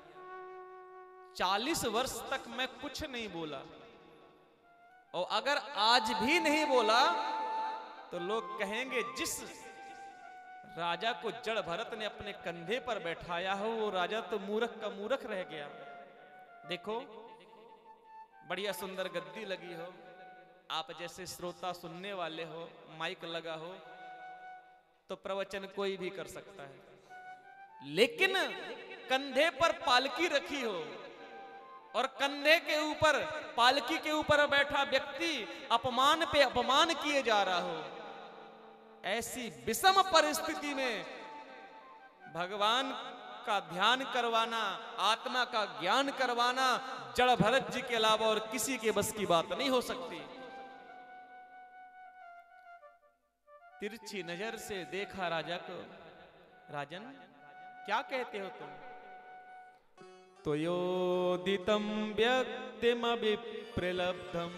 चालीस वर्ष तक मैं कुछ नहीं बोला, और अगर आज भी नहीं बोला तो लोग कहेंगे जिस राजा को जड़ भरत ने अपने कंधे पर बैठाया हो वो राजा तो मूर्ख का मूर्ख रह गया। देखो बढ़िया सुंदर गद्दी लगी हो, आप जैसे श्रोता सुनने वाले हो, माइक लगा हो, तो प्रवचन कोई भी कर सकता है। लेकिन कंधे पर पालकी रखी हो और कंधे के ऊपर पालकी के ऊपर बैठा व्यक्ति अपमान पे अपमान किए जा रहा हो, ऐसी विषम परिस्थिति में भगवान का ध्यान करवाना, आत्मा का ज्ञान करवाना जड़ भरत जी के अलावा और किसी के बस की बात नहीं हो सकती। तिरछी नजर से देखा राजा को, राजन क्या कहते हो तुम। त्वयोदितं व्यक्तिमभिप्रलब्धं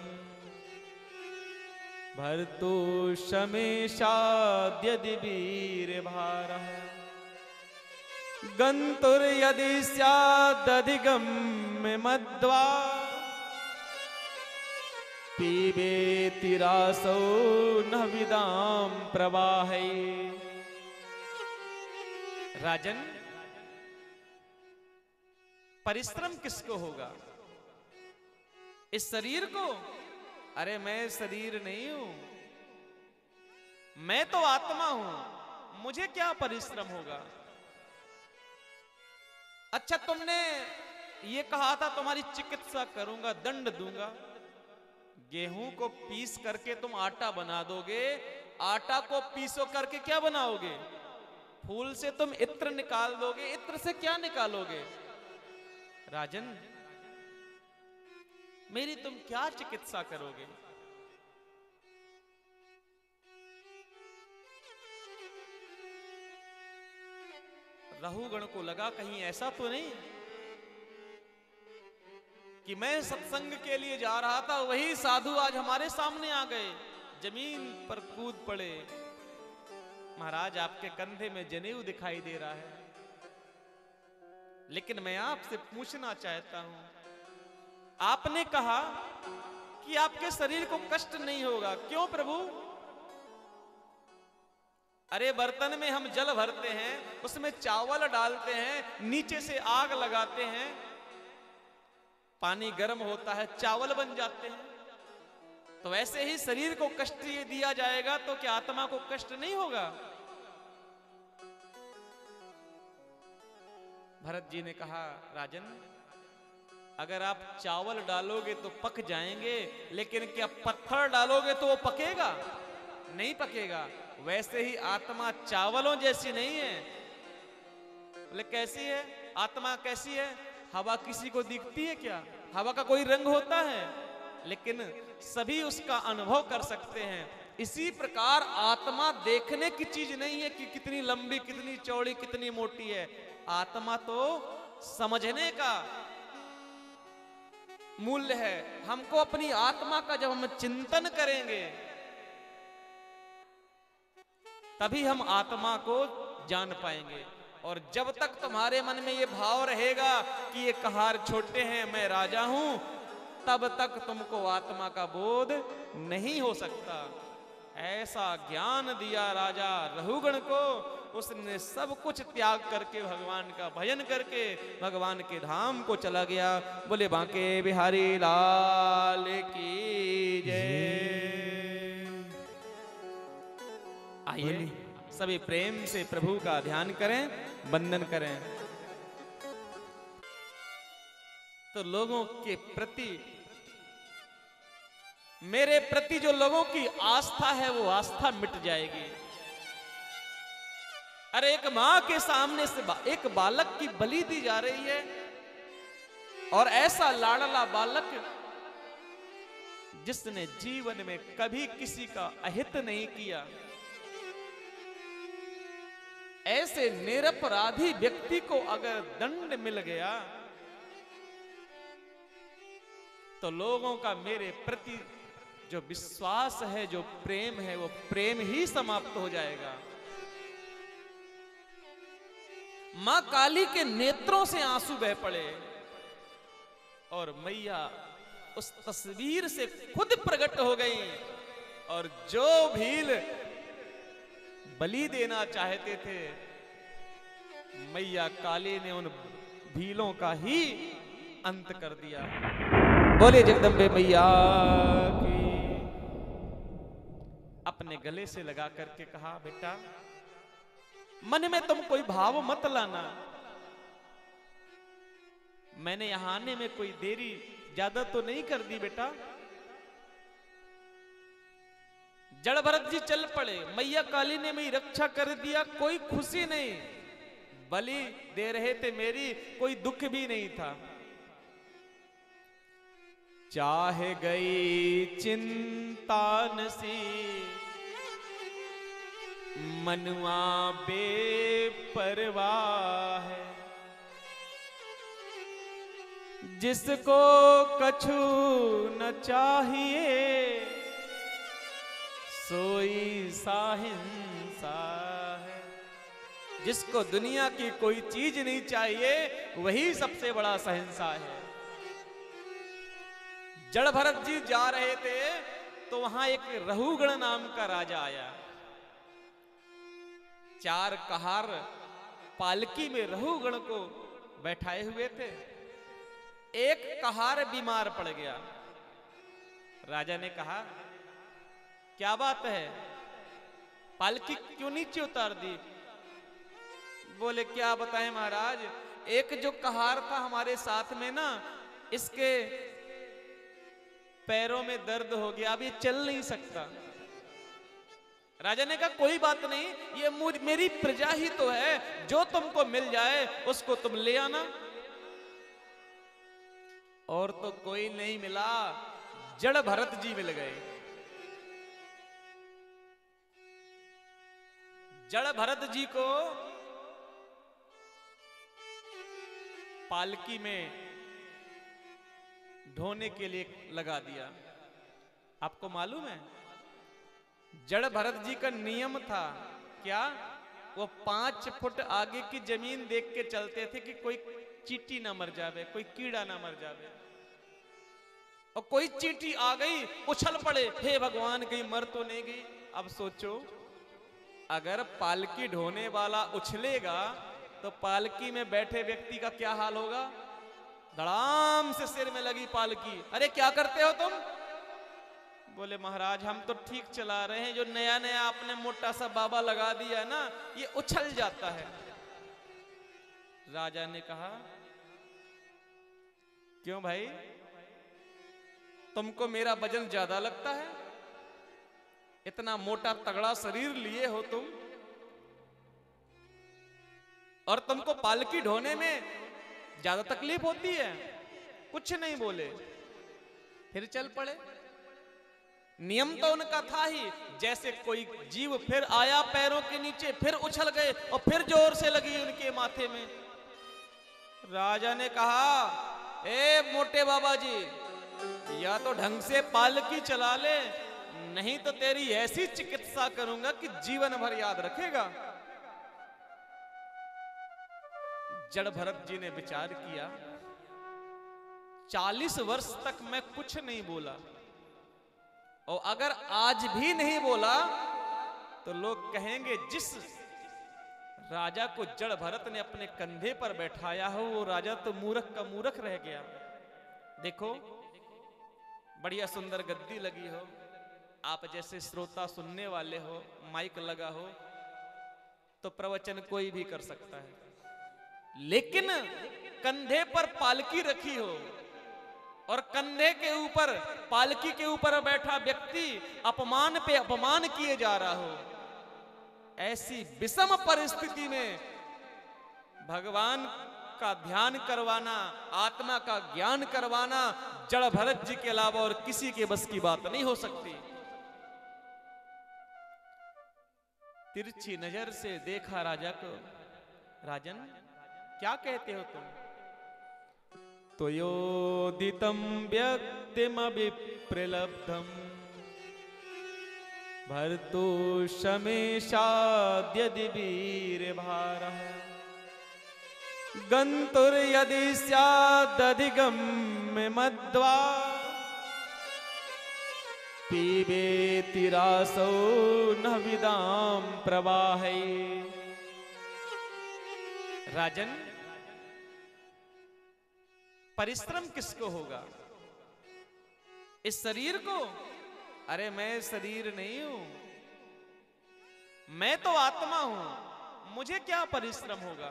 भर्तुषमेषाद्यदि वीरभारः गन्तुर्यदि स्यादधिगम्य मध्वा पीबेति रासौ न विदां प्रवाहै। राजन परिश्रम किसको होगा, इस शरीर को। अरे मैं शरीर नहीं हूं, मैं तो आत्मा हूं, मुझे क्या परिश्रम होगा। अच्छा तुमने ये कहा था तुम्हारी चिकित्सा करूंगा, दंड दूंगा। गेहूं को पीस करके तुम आटा बना दोगे, आटा को पीसो करके क्या बनाओगे। फूल से तुम इत्र निकाल दोगे, इत्र से क्या निकालोगे। राजन मेरी तुम क्या चिकित्सा करोगे। राहुगण को लगा कहीं ऐसा तो नहीं कि मैं सत्संग के लिए जा रहा था, वही साधु आज हमारे सामने आ गए, जमीन पर कूद पड़े। महाराज आपके कंधे में जनेऊ दिखाई दे रहा है, लेकिन मैं आपसे पूछना चाहता हूं, आपने कहा कि आपके शरीर को कष्ट नहीं होगा, क्यों प्रभु। अरे बर्तन में हम जल भरते हैं, उसमें चावल डालते हैं, नीचे से आग लगाते हैं, पानी गर्म होता है, चावल बन जाते हैं। तो वैसे ही शरीर को कष्ट ये दिया जाएगा तो क्या आत्मा को कष्ट नहीं होगा। भरत जी ने कहा राजन अगर आप चावल डालोगे तो पक जाएंगे, लेकिन क्या पत्थर डालोगे तो वो पकेगा, नहीं पकेगा। वैसे ही आत्मा चावलों जैसी नहीं है। बोले कैसी है आत्मा, कैसी है। हवा किसी को दिखती है क्या, हवा का कोई रंग होता है, लेकिन सभी उसका अनुभव कर सकते हैं। इसी प्रकार आत्मा देखने की चीज नहीं है कि कितनी लंबी, कितनी चौड़ी, कितनी मोटी है। आत्मा तो समझने का मूल्य है। हमको अपनी आत्मा का जब हम चिंतन करेंगे तभी हम आत्मा को जान पाएंगे। और जब तक तुम्हारे मन में ये भाव रहेगा कि ये कहार छोटे हैं, मैं राजा हूं, तब तक तुमको आत्मा का बोध नहीं हो सकता। ऐसा ज्ञान दिया राजा रहुगण को, उसने सब कुछ त्याग करके भगवान का भजन करके भगवान के धाम को चला गया। बोले बांके बिहारी लाल की जय। आइए सभी प्रेम से प्रभु का ध्यान करें, वंदन करें। तो लोगों के प्रति, मेरे प्रति जो लोगों की आस्था है वो आस्था मिट जाएगी। अरे एक मां के सामने से बा, एक बालक की बलि दी जा रही है, और ऐसा लाडला बालक जिसने जीवन में कभी किसी का अहित नहीं किया, ऐसे निरपराधी व्यक्ति को अगर दंड मिल गया तो लोगों का मेरे प्रति जो विश्वास है, जो प्रेम है, वो प्रेम ही समाप्त हो जाएगा। मां काली के नेत्रों से आंसू बह पड़े और मैया उस तस्वीर से खुद प्रकट हो गई, और जो भील बलि देना चाहते थे, मैया काली ने उन भीलों का ही अंत कर दिया। बोले जगदम्बे मैया की। अपने गले से लगा करके कहा, बेटा मन में तुम कोई भाव मत लाना, मैंने यहां आने में कोई देरी ज्यादा तो नहीं कर दी बेटा। जड़ भरत जी चल पड़े, मैया काली ने मेरी रक्षा कर दिया, कोई खुशी नहीं, बलि दे रहे थे मेरी, कोई दुख भी नहीं था। चाहे गई चिंता नसी मनुआ बेपरवाह है, जिसको कछु न चाहिए सोई साहिंसा है। जिसको दुनिया की कोई चीज नहीं चाहिए वही सबसे बड़ा सहिंसा है। जड़ भरत जी जा रहे थे तो वहां एक रहुगण नाम का राजा आया। चार कहार पालकी में रहुगण को बैठाए हुए थे। एक कहार बीमार पड़ गया। राजा ने कहा, क्या बात है, पालकी क्यों नीचे उतार दी? बोले क्या बताएं महाराज, एक जो कहार था हमारे साथ में ना, इसके पैरों में दर्द हो गया, अब ये चल नहीं सकता। राजा ने कहा कोई बात नहीं, ये मेरी प्रजा ही तो है, जो तुमको मिल जाए उसको तुम ले आना। और तो कोई नहीं मिला, जड़ भरत जी मिल गए। जड़ भरत जी को पालकी में ढोने के लिए लगा दिया। आपको मालूम है जड़ भरत जी का नियम था क्या, वो पांच फुट आगे की जमीन देख के चलते थे कि कोई चींटी ना मर जावे, कोई कीड़ा ना मर जावे। और कोई चींटी आ गई उछल पड़े, हे भगवान कहीं मर तो नहीं गई। अब सोचो अगर पालकी ढोने वाला उछलेगा तो पालकी में बैठे व्यक्ति का क्या हाल होगा। धड़ाम से सिर में लगी पालकी। अरे क्या करते हो तुम? बोले महाराज हम तो ठीक चला रहे हैं, जो नया नया आपने मोटा सा बाबा लगा दिया है ना, ये उछल जाता है। राजा ने कहा क्यों भाई, तुमको मेरा वजन ज्यादा लगता है? इतना मोटा तगड़ा शरीर लिए हो तुम, और तुमको पालकी ढोने में ज्यादा तकलीफ होती है? कुछ नहीं बोले। फिर चल पड़े। नियम तो उनका था ही, जैसे कोई जीव फिर आया पैरों के नीचे, फिर उछल गए और फिर जोर से लगी उनके माथे में। राजा ने कहा, ए मोटे बाबा जी, या तो ढंग से पालकी चला ले, नहीं तो तेरी ऐसी चिकित्सा करूंगा कि जीवन भर याद रखेगा। जड़ भरत जी ने विचार किया, चालीस वर्ष तक मैं कुछ नहीं बोला, और अगर आज भी नहीं बोला तो लोग कहेंगे जिस राजा को जड़ भरत ने अपने कंधे पर बैठाया हो वो राजा तो मूर्ख का मूर्ख रह गया। देखो, बढ़िया सुंदर गद्दी लगी हो, आप जैसे श्रोता सुनने वाले हो, माइक लगा हो, तो प्रवचन कोई भी कर सकता है। लेकिन कंधे पर पालकी रखी हो और कंधे के ऊपर, पालकी के ऊपर बैठा व्यक्ति अपमान पे अपमान किए जा रहा हो, ऐसी विषम परिस्थिति में भगवान का ध्यान करवाना, आत्मा का ज्ञान करवाना जड़ भरत जी के अलावा और किसी के बस की बात नहीं हो सकती। तिरछी नजर से देखा राजा को, राजन क्या कहते हो तुम? त्वयोदितं व्यक्तिमभिप्रलब्धं भर्तुषमेषाद्यदि वीरभारः गन्तुर्यदि स्यादधिगम्य मध्वा पीबेति रासौ न विदां प्रवाहै। राजन, परिश्रम किसको होगा? इस शरीर को? अरे मैं शरीर नहीं हूं, मैं तो आत्मा हूं, मुझे क्या परिश्रम होगा?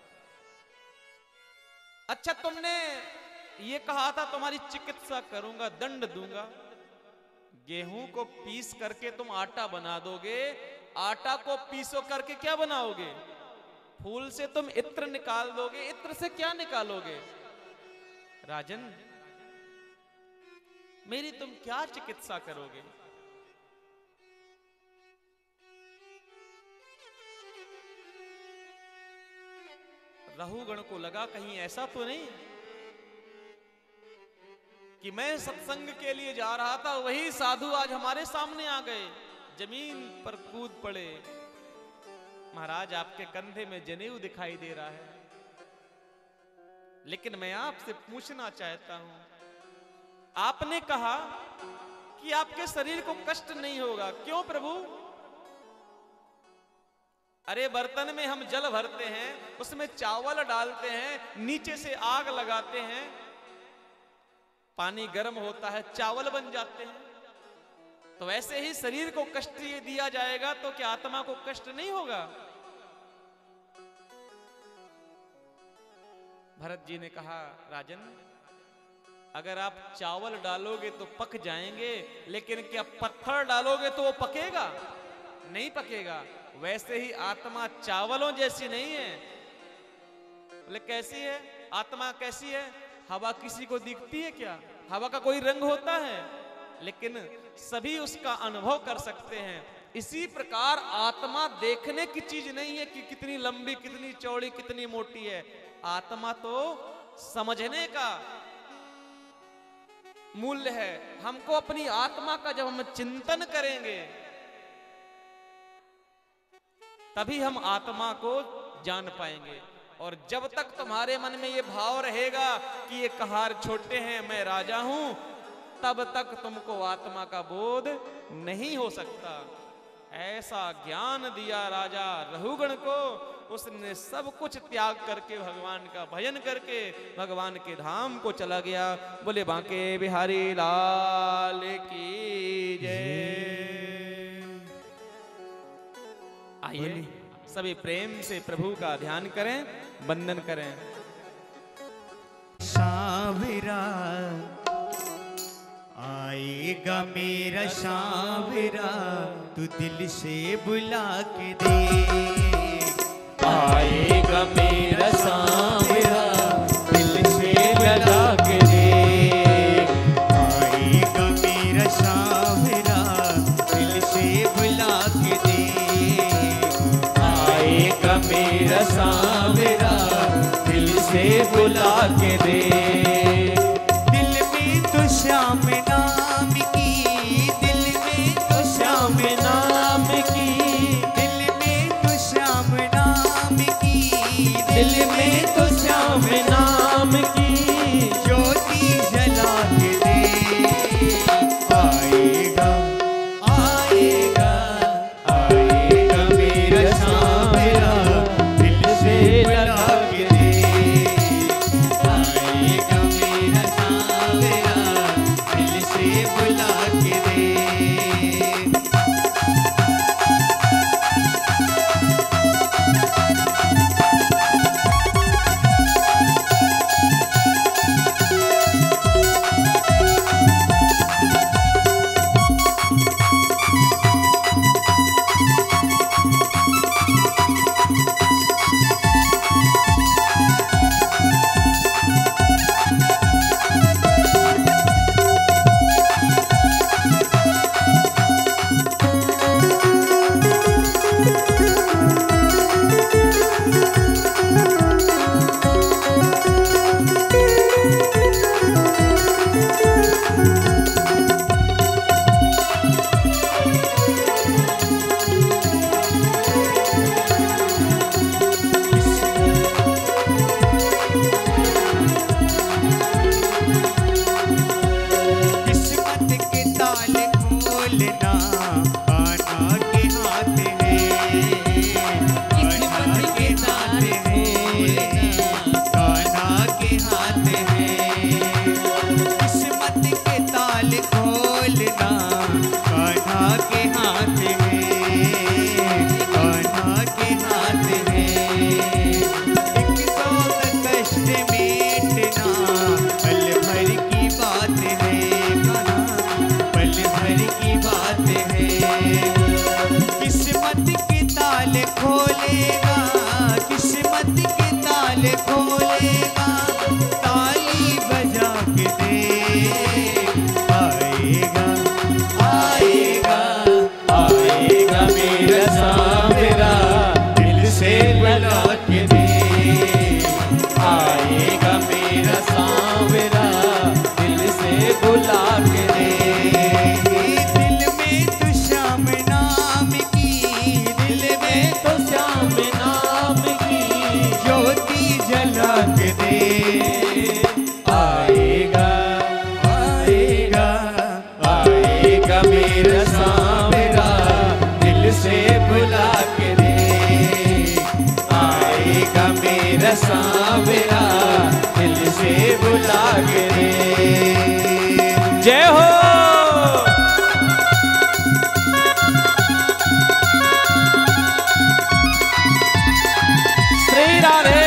अच्छा, तुमने ये कहा था तुम्हारी चिकित्सा करूंगा, दंड दूंगा। गेहूं को पीस करके तुम आटा बना दोगे, आटा को पीसो करके क्या बनाओगे? फूल से तुम इत्र निकाल दोगे, इत्र से क्या निकालोगे? राजन, मेरी तुम क्या चिकित्सा करोगे? रहुगण को लगा कहीं ऐसा तो नहीं कि मैं सत्संग के लिए जा रहा था, वही साधु आज हमारे सामने आ गए, जमीन पर कूद पड़े। महाराज, आपके कंधे में जनेऊ दिखाई दे रहा है, लेकिन मैं आपसे पूछना चाहता हूं, आपने कहा कि आपके शरीर को कष्ट नहीं होगा, क्यों प्रभु? अरे बर्तन में हम जल भरते हैं, उसमें चावल डालते हैं, नीचे से आग लगाते हैं, पानी गर्म होता है, चावल बन जाते हैं। तो वैसे ही शरीर को कष्ट ये दिया जाएगा तो क्या आत्मा को कष्ट नहीं होगा? भरत जी ने कहा, राजन, अगर आप चावल डालोगे तो पक जाएंगे, लेकिन क्या पत्थर डालोगे तो वो पकेगा? नहीं पकेगा। वैसे ही आत्मा चावलों जैसी नहीं है। बोले कैसी है? आत्मा कैसी है? हवा किसी को दिखती है क्या? हवा का कोई रंग होता है? लेकिन सभी उसका अनुभव कर सकते हैं। इसी प्रकार आत्मा देखने की चीज नहीं है कि कितनी लंबी, कितनी चौड़ी, कितनी मोटी है। आत्मा तो समझने का मूल्य है। हमको अपनी आत्मा का जब हम चिंतन करेंगे तभी हम आत्मा को जान पाएंगे। और जब तक तुम्हारे मन में ये भाव रहेगा कि ये कहार छोटे हैं, मैं राजा हूं, तब तक तुमको आत्मा का बोध नहीं हो सकता। ऐसा ज्ञान दिया राजा रहुगण को, उसने सब कुछ त्याग करके भगवान का भजन करके भगवान के धाम को चला गया। बोले बांके बिहारी लाल की जय। आइए सभी प्रेम से प्रभु का ध्यान करें, वंदन करें। सावरा आएगा मेरा सावरा, तू दिल से बुला के दे। आएगा मेरा सावरा, दिल से बुला के दे। सांवरा दिल से बुला के दे। दिल में तो श्याम नाम की, दिल में तो श्याम नाम की, दिल में तो श्याम नाम की, दिल में तो श्याम नाम की ज्योति जला के दे। आएगा आएगा आएगा मेरा सांवरा दिल से बुला के दे। आएगा मेरा सांवरा दिल से बुला के दे। सांवरा दिल से बुला के दे। जय हो। श्री राधे।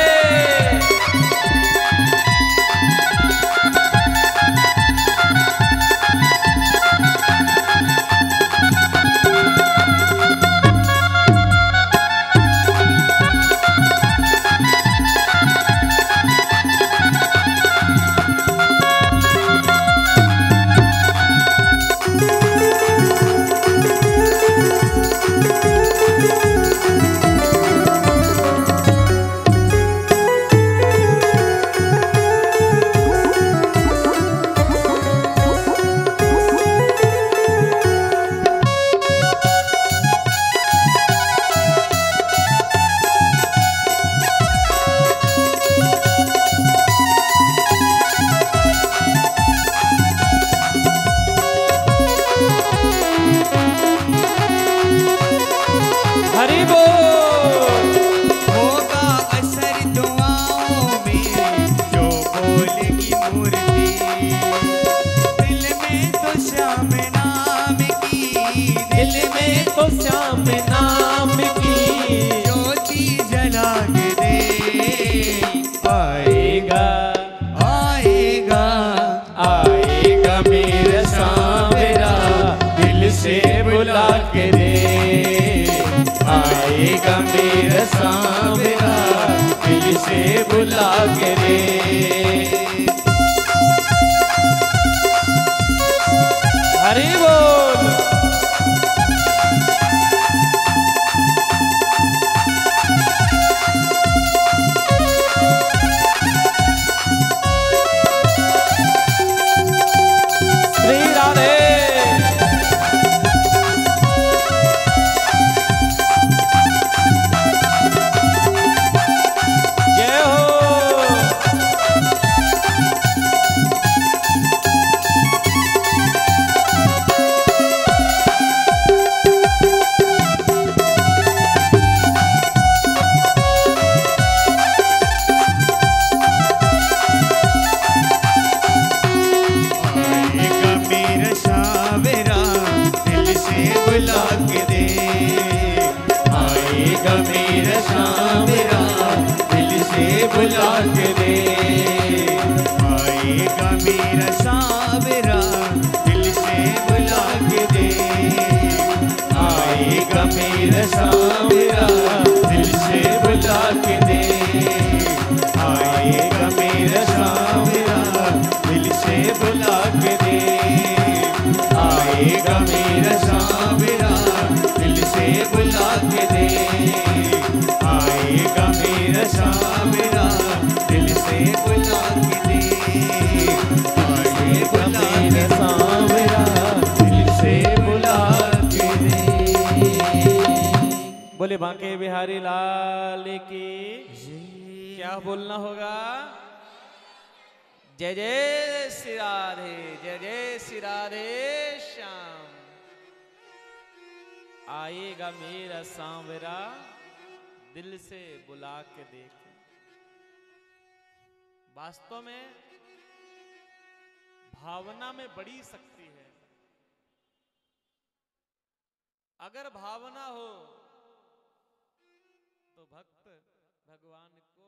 आएगा मेरा सांवरा दिल से बुला के रे। हरि बोल। सांवरा दिल से बुला के दे। आएगा मेरा सांवरा दिल से बुला के दे। आएगा मेरा सांवरा दिल से बुला के दे। आएगा मेरा सांवरा दिल से बुला के दे। आएगा मेरा सांवरा दिल से बुला के दे। आएगा मेरा सांवरा दिल से बुला के दे। आएगा मेरा सांवरा दिल से बुला के दे। बोले बांके बिहारी लाल की क्या बोलना होगा? जय जय श्री राधे, जय जय श्री राधे श्याम। आएगा मेरा सांवरा दिल से बुला के देख। वास्तव में भावना में बड़ी शक्ति है। अगर भावना हो तो भक्त भगवान को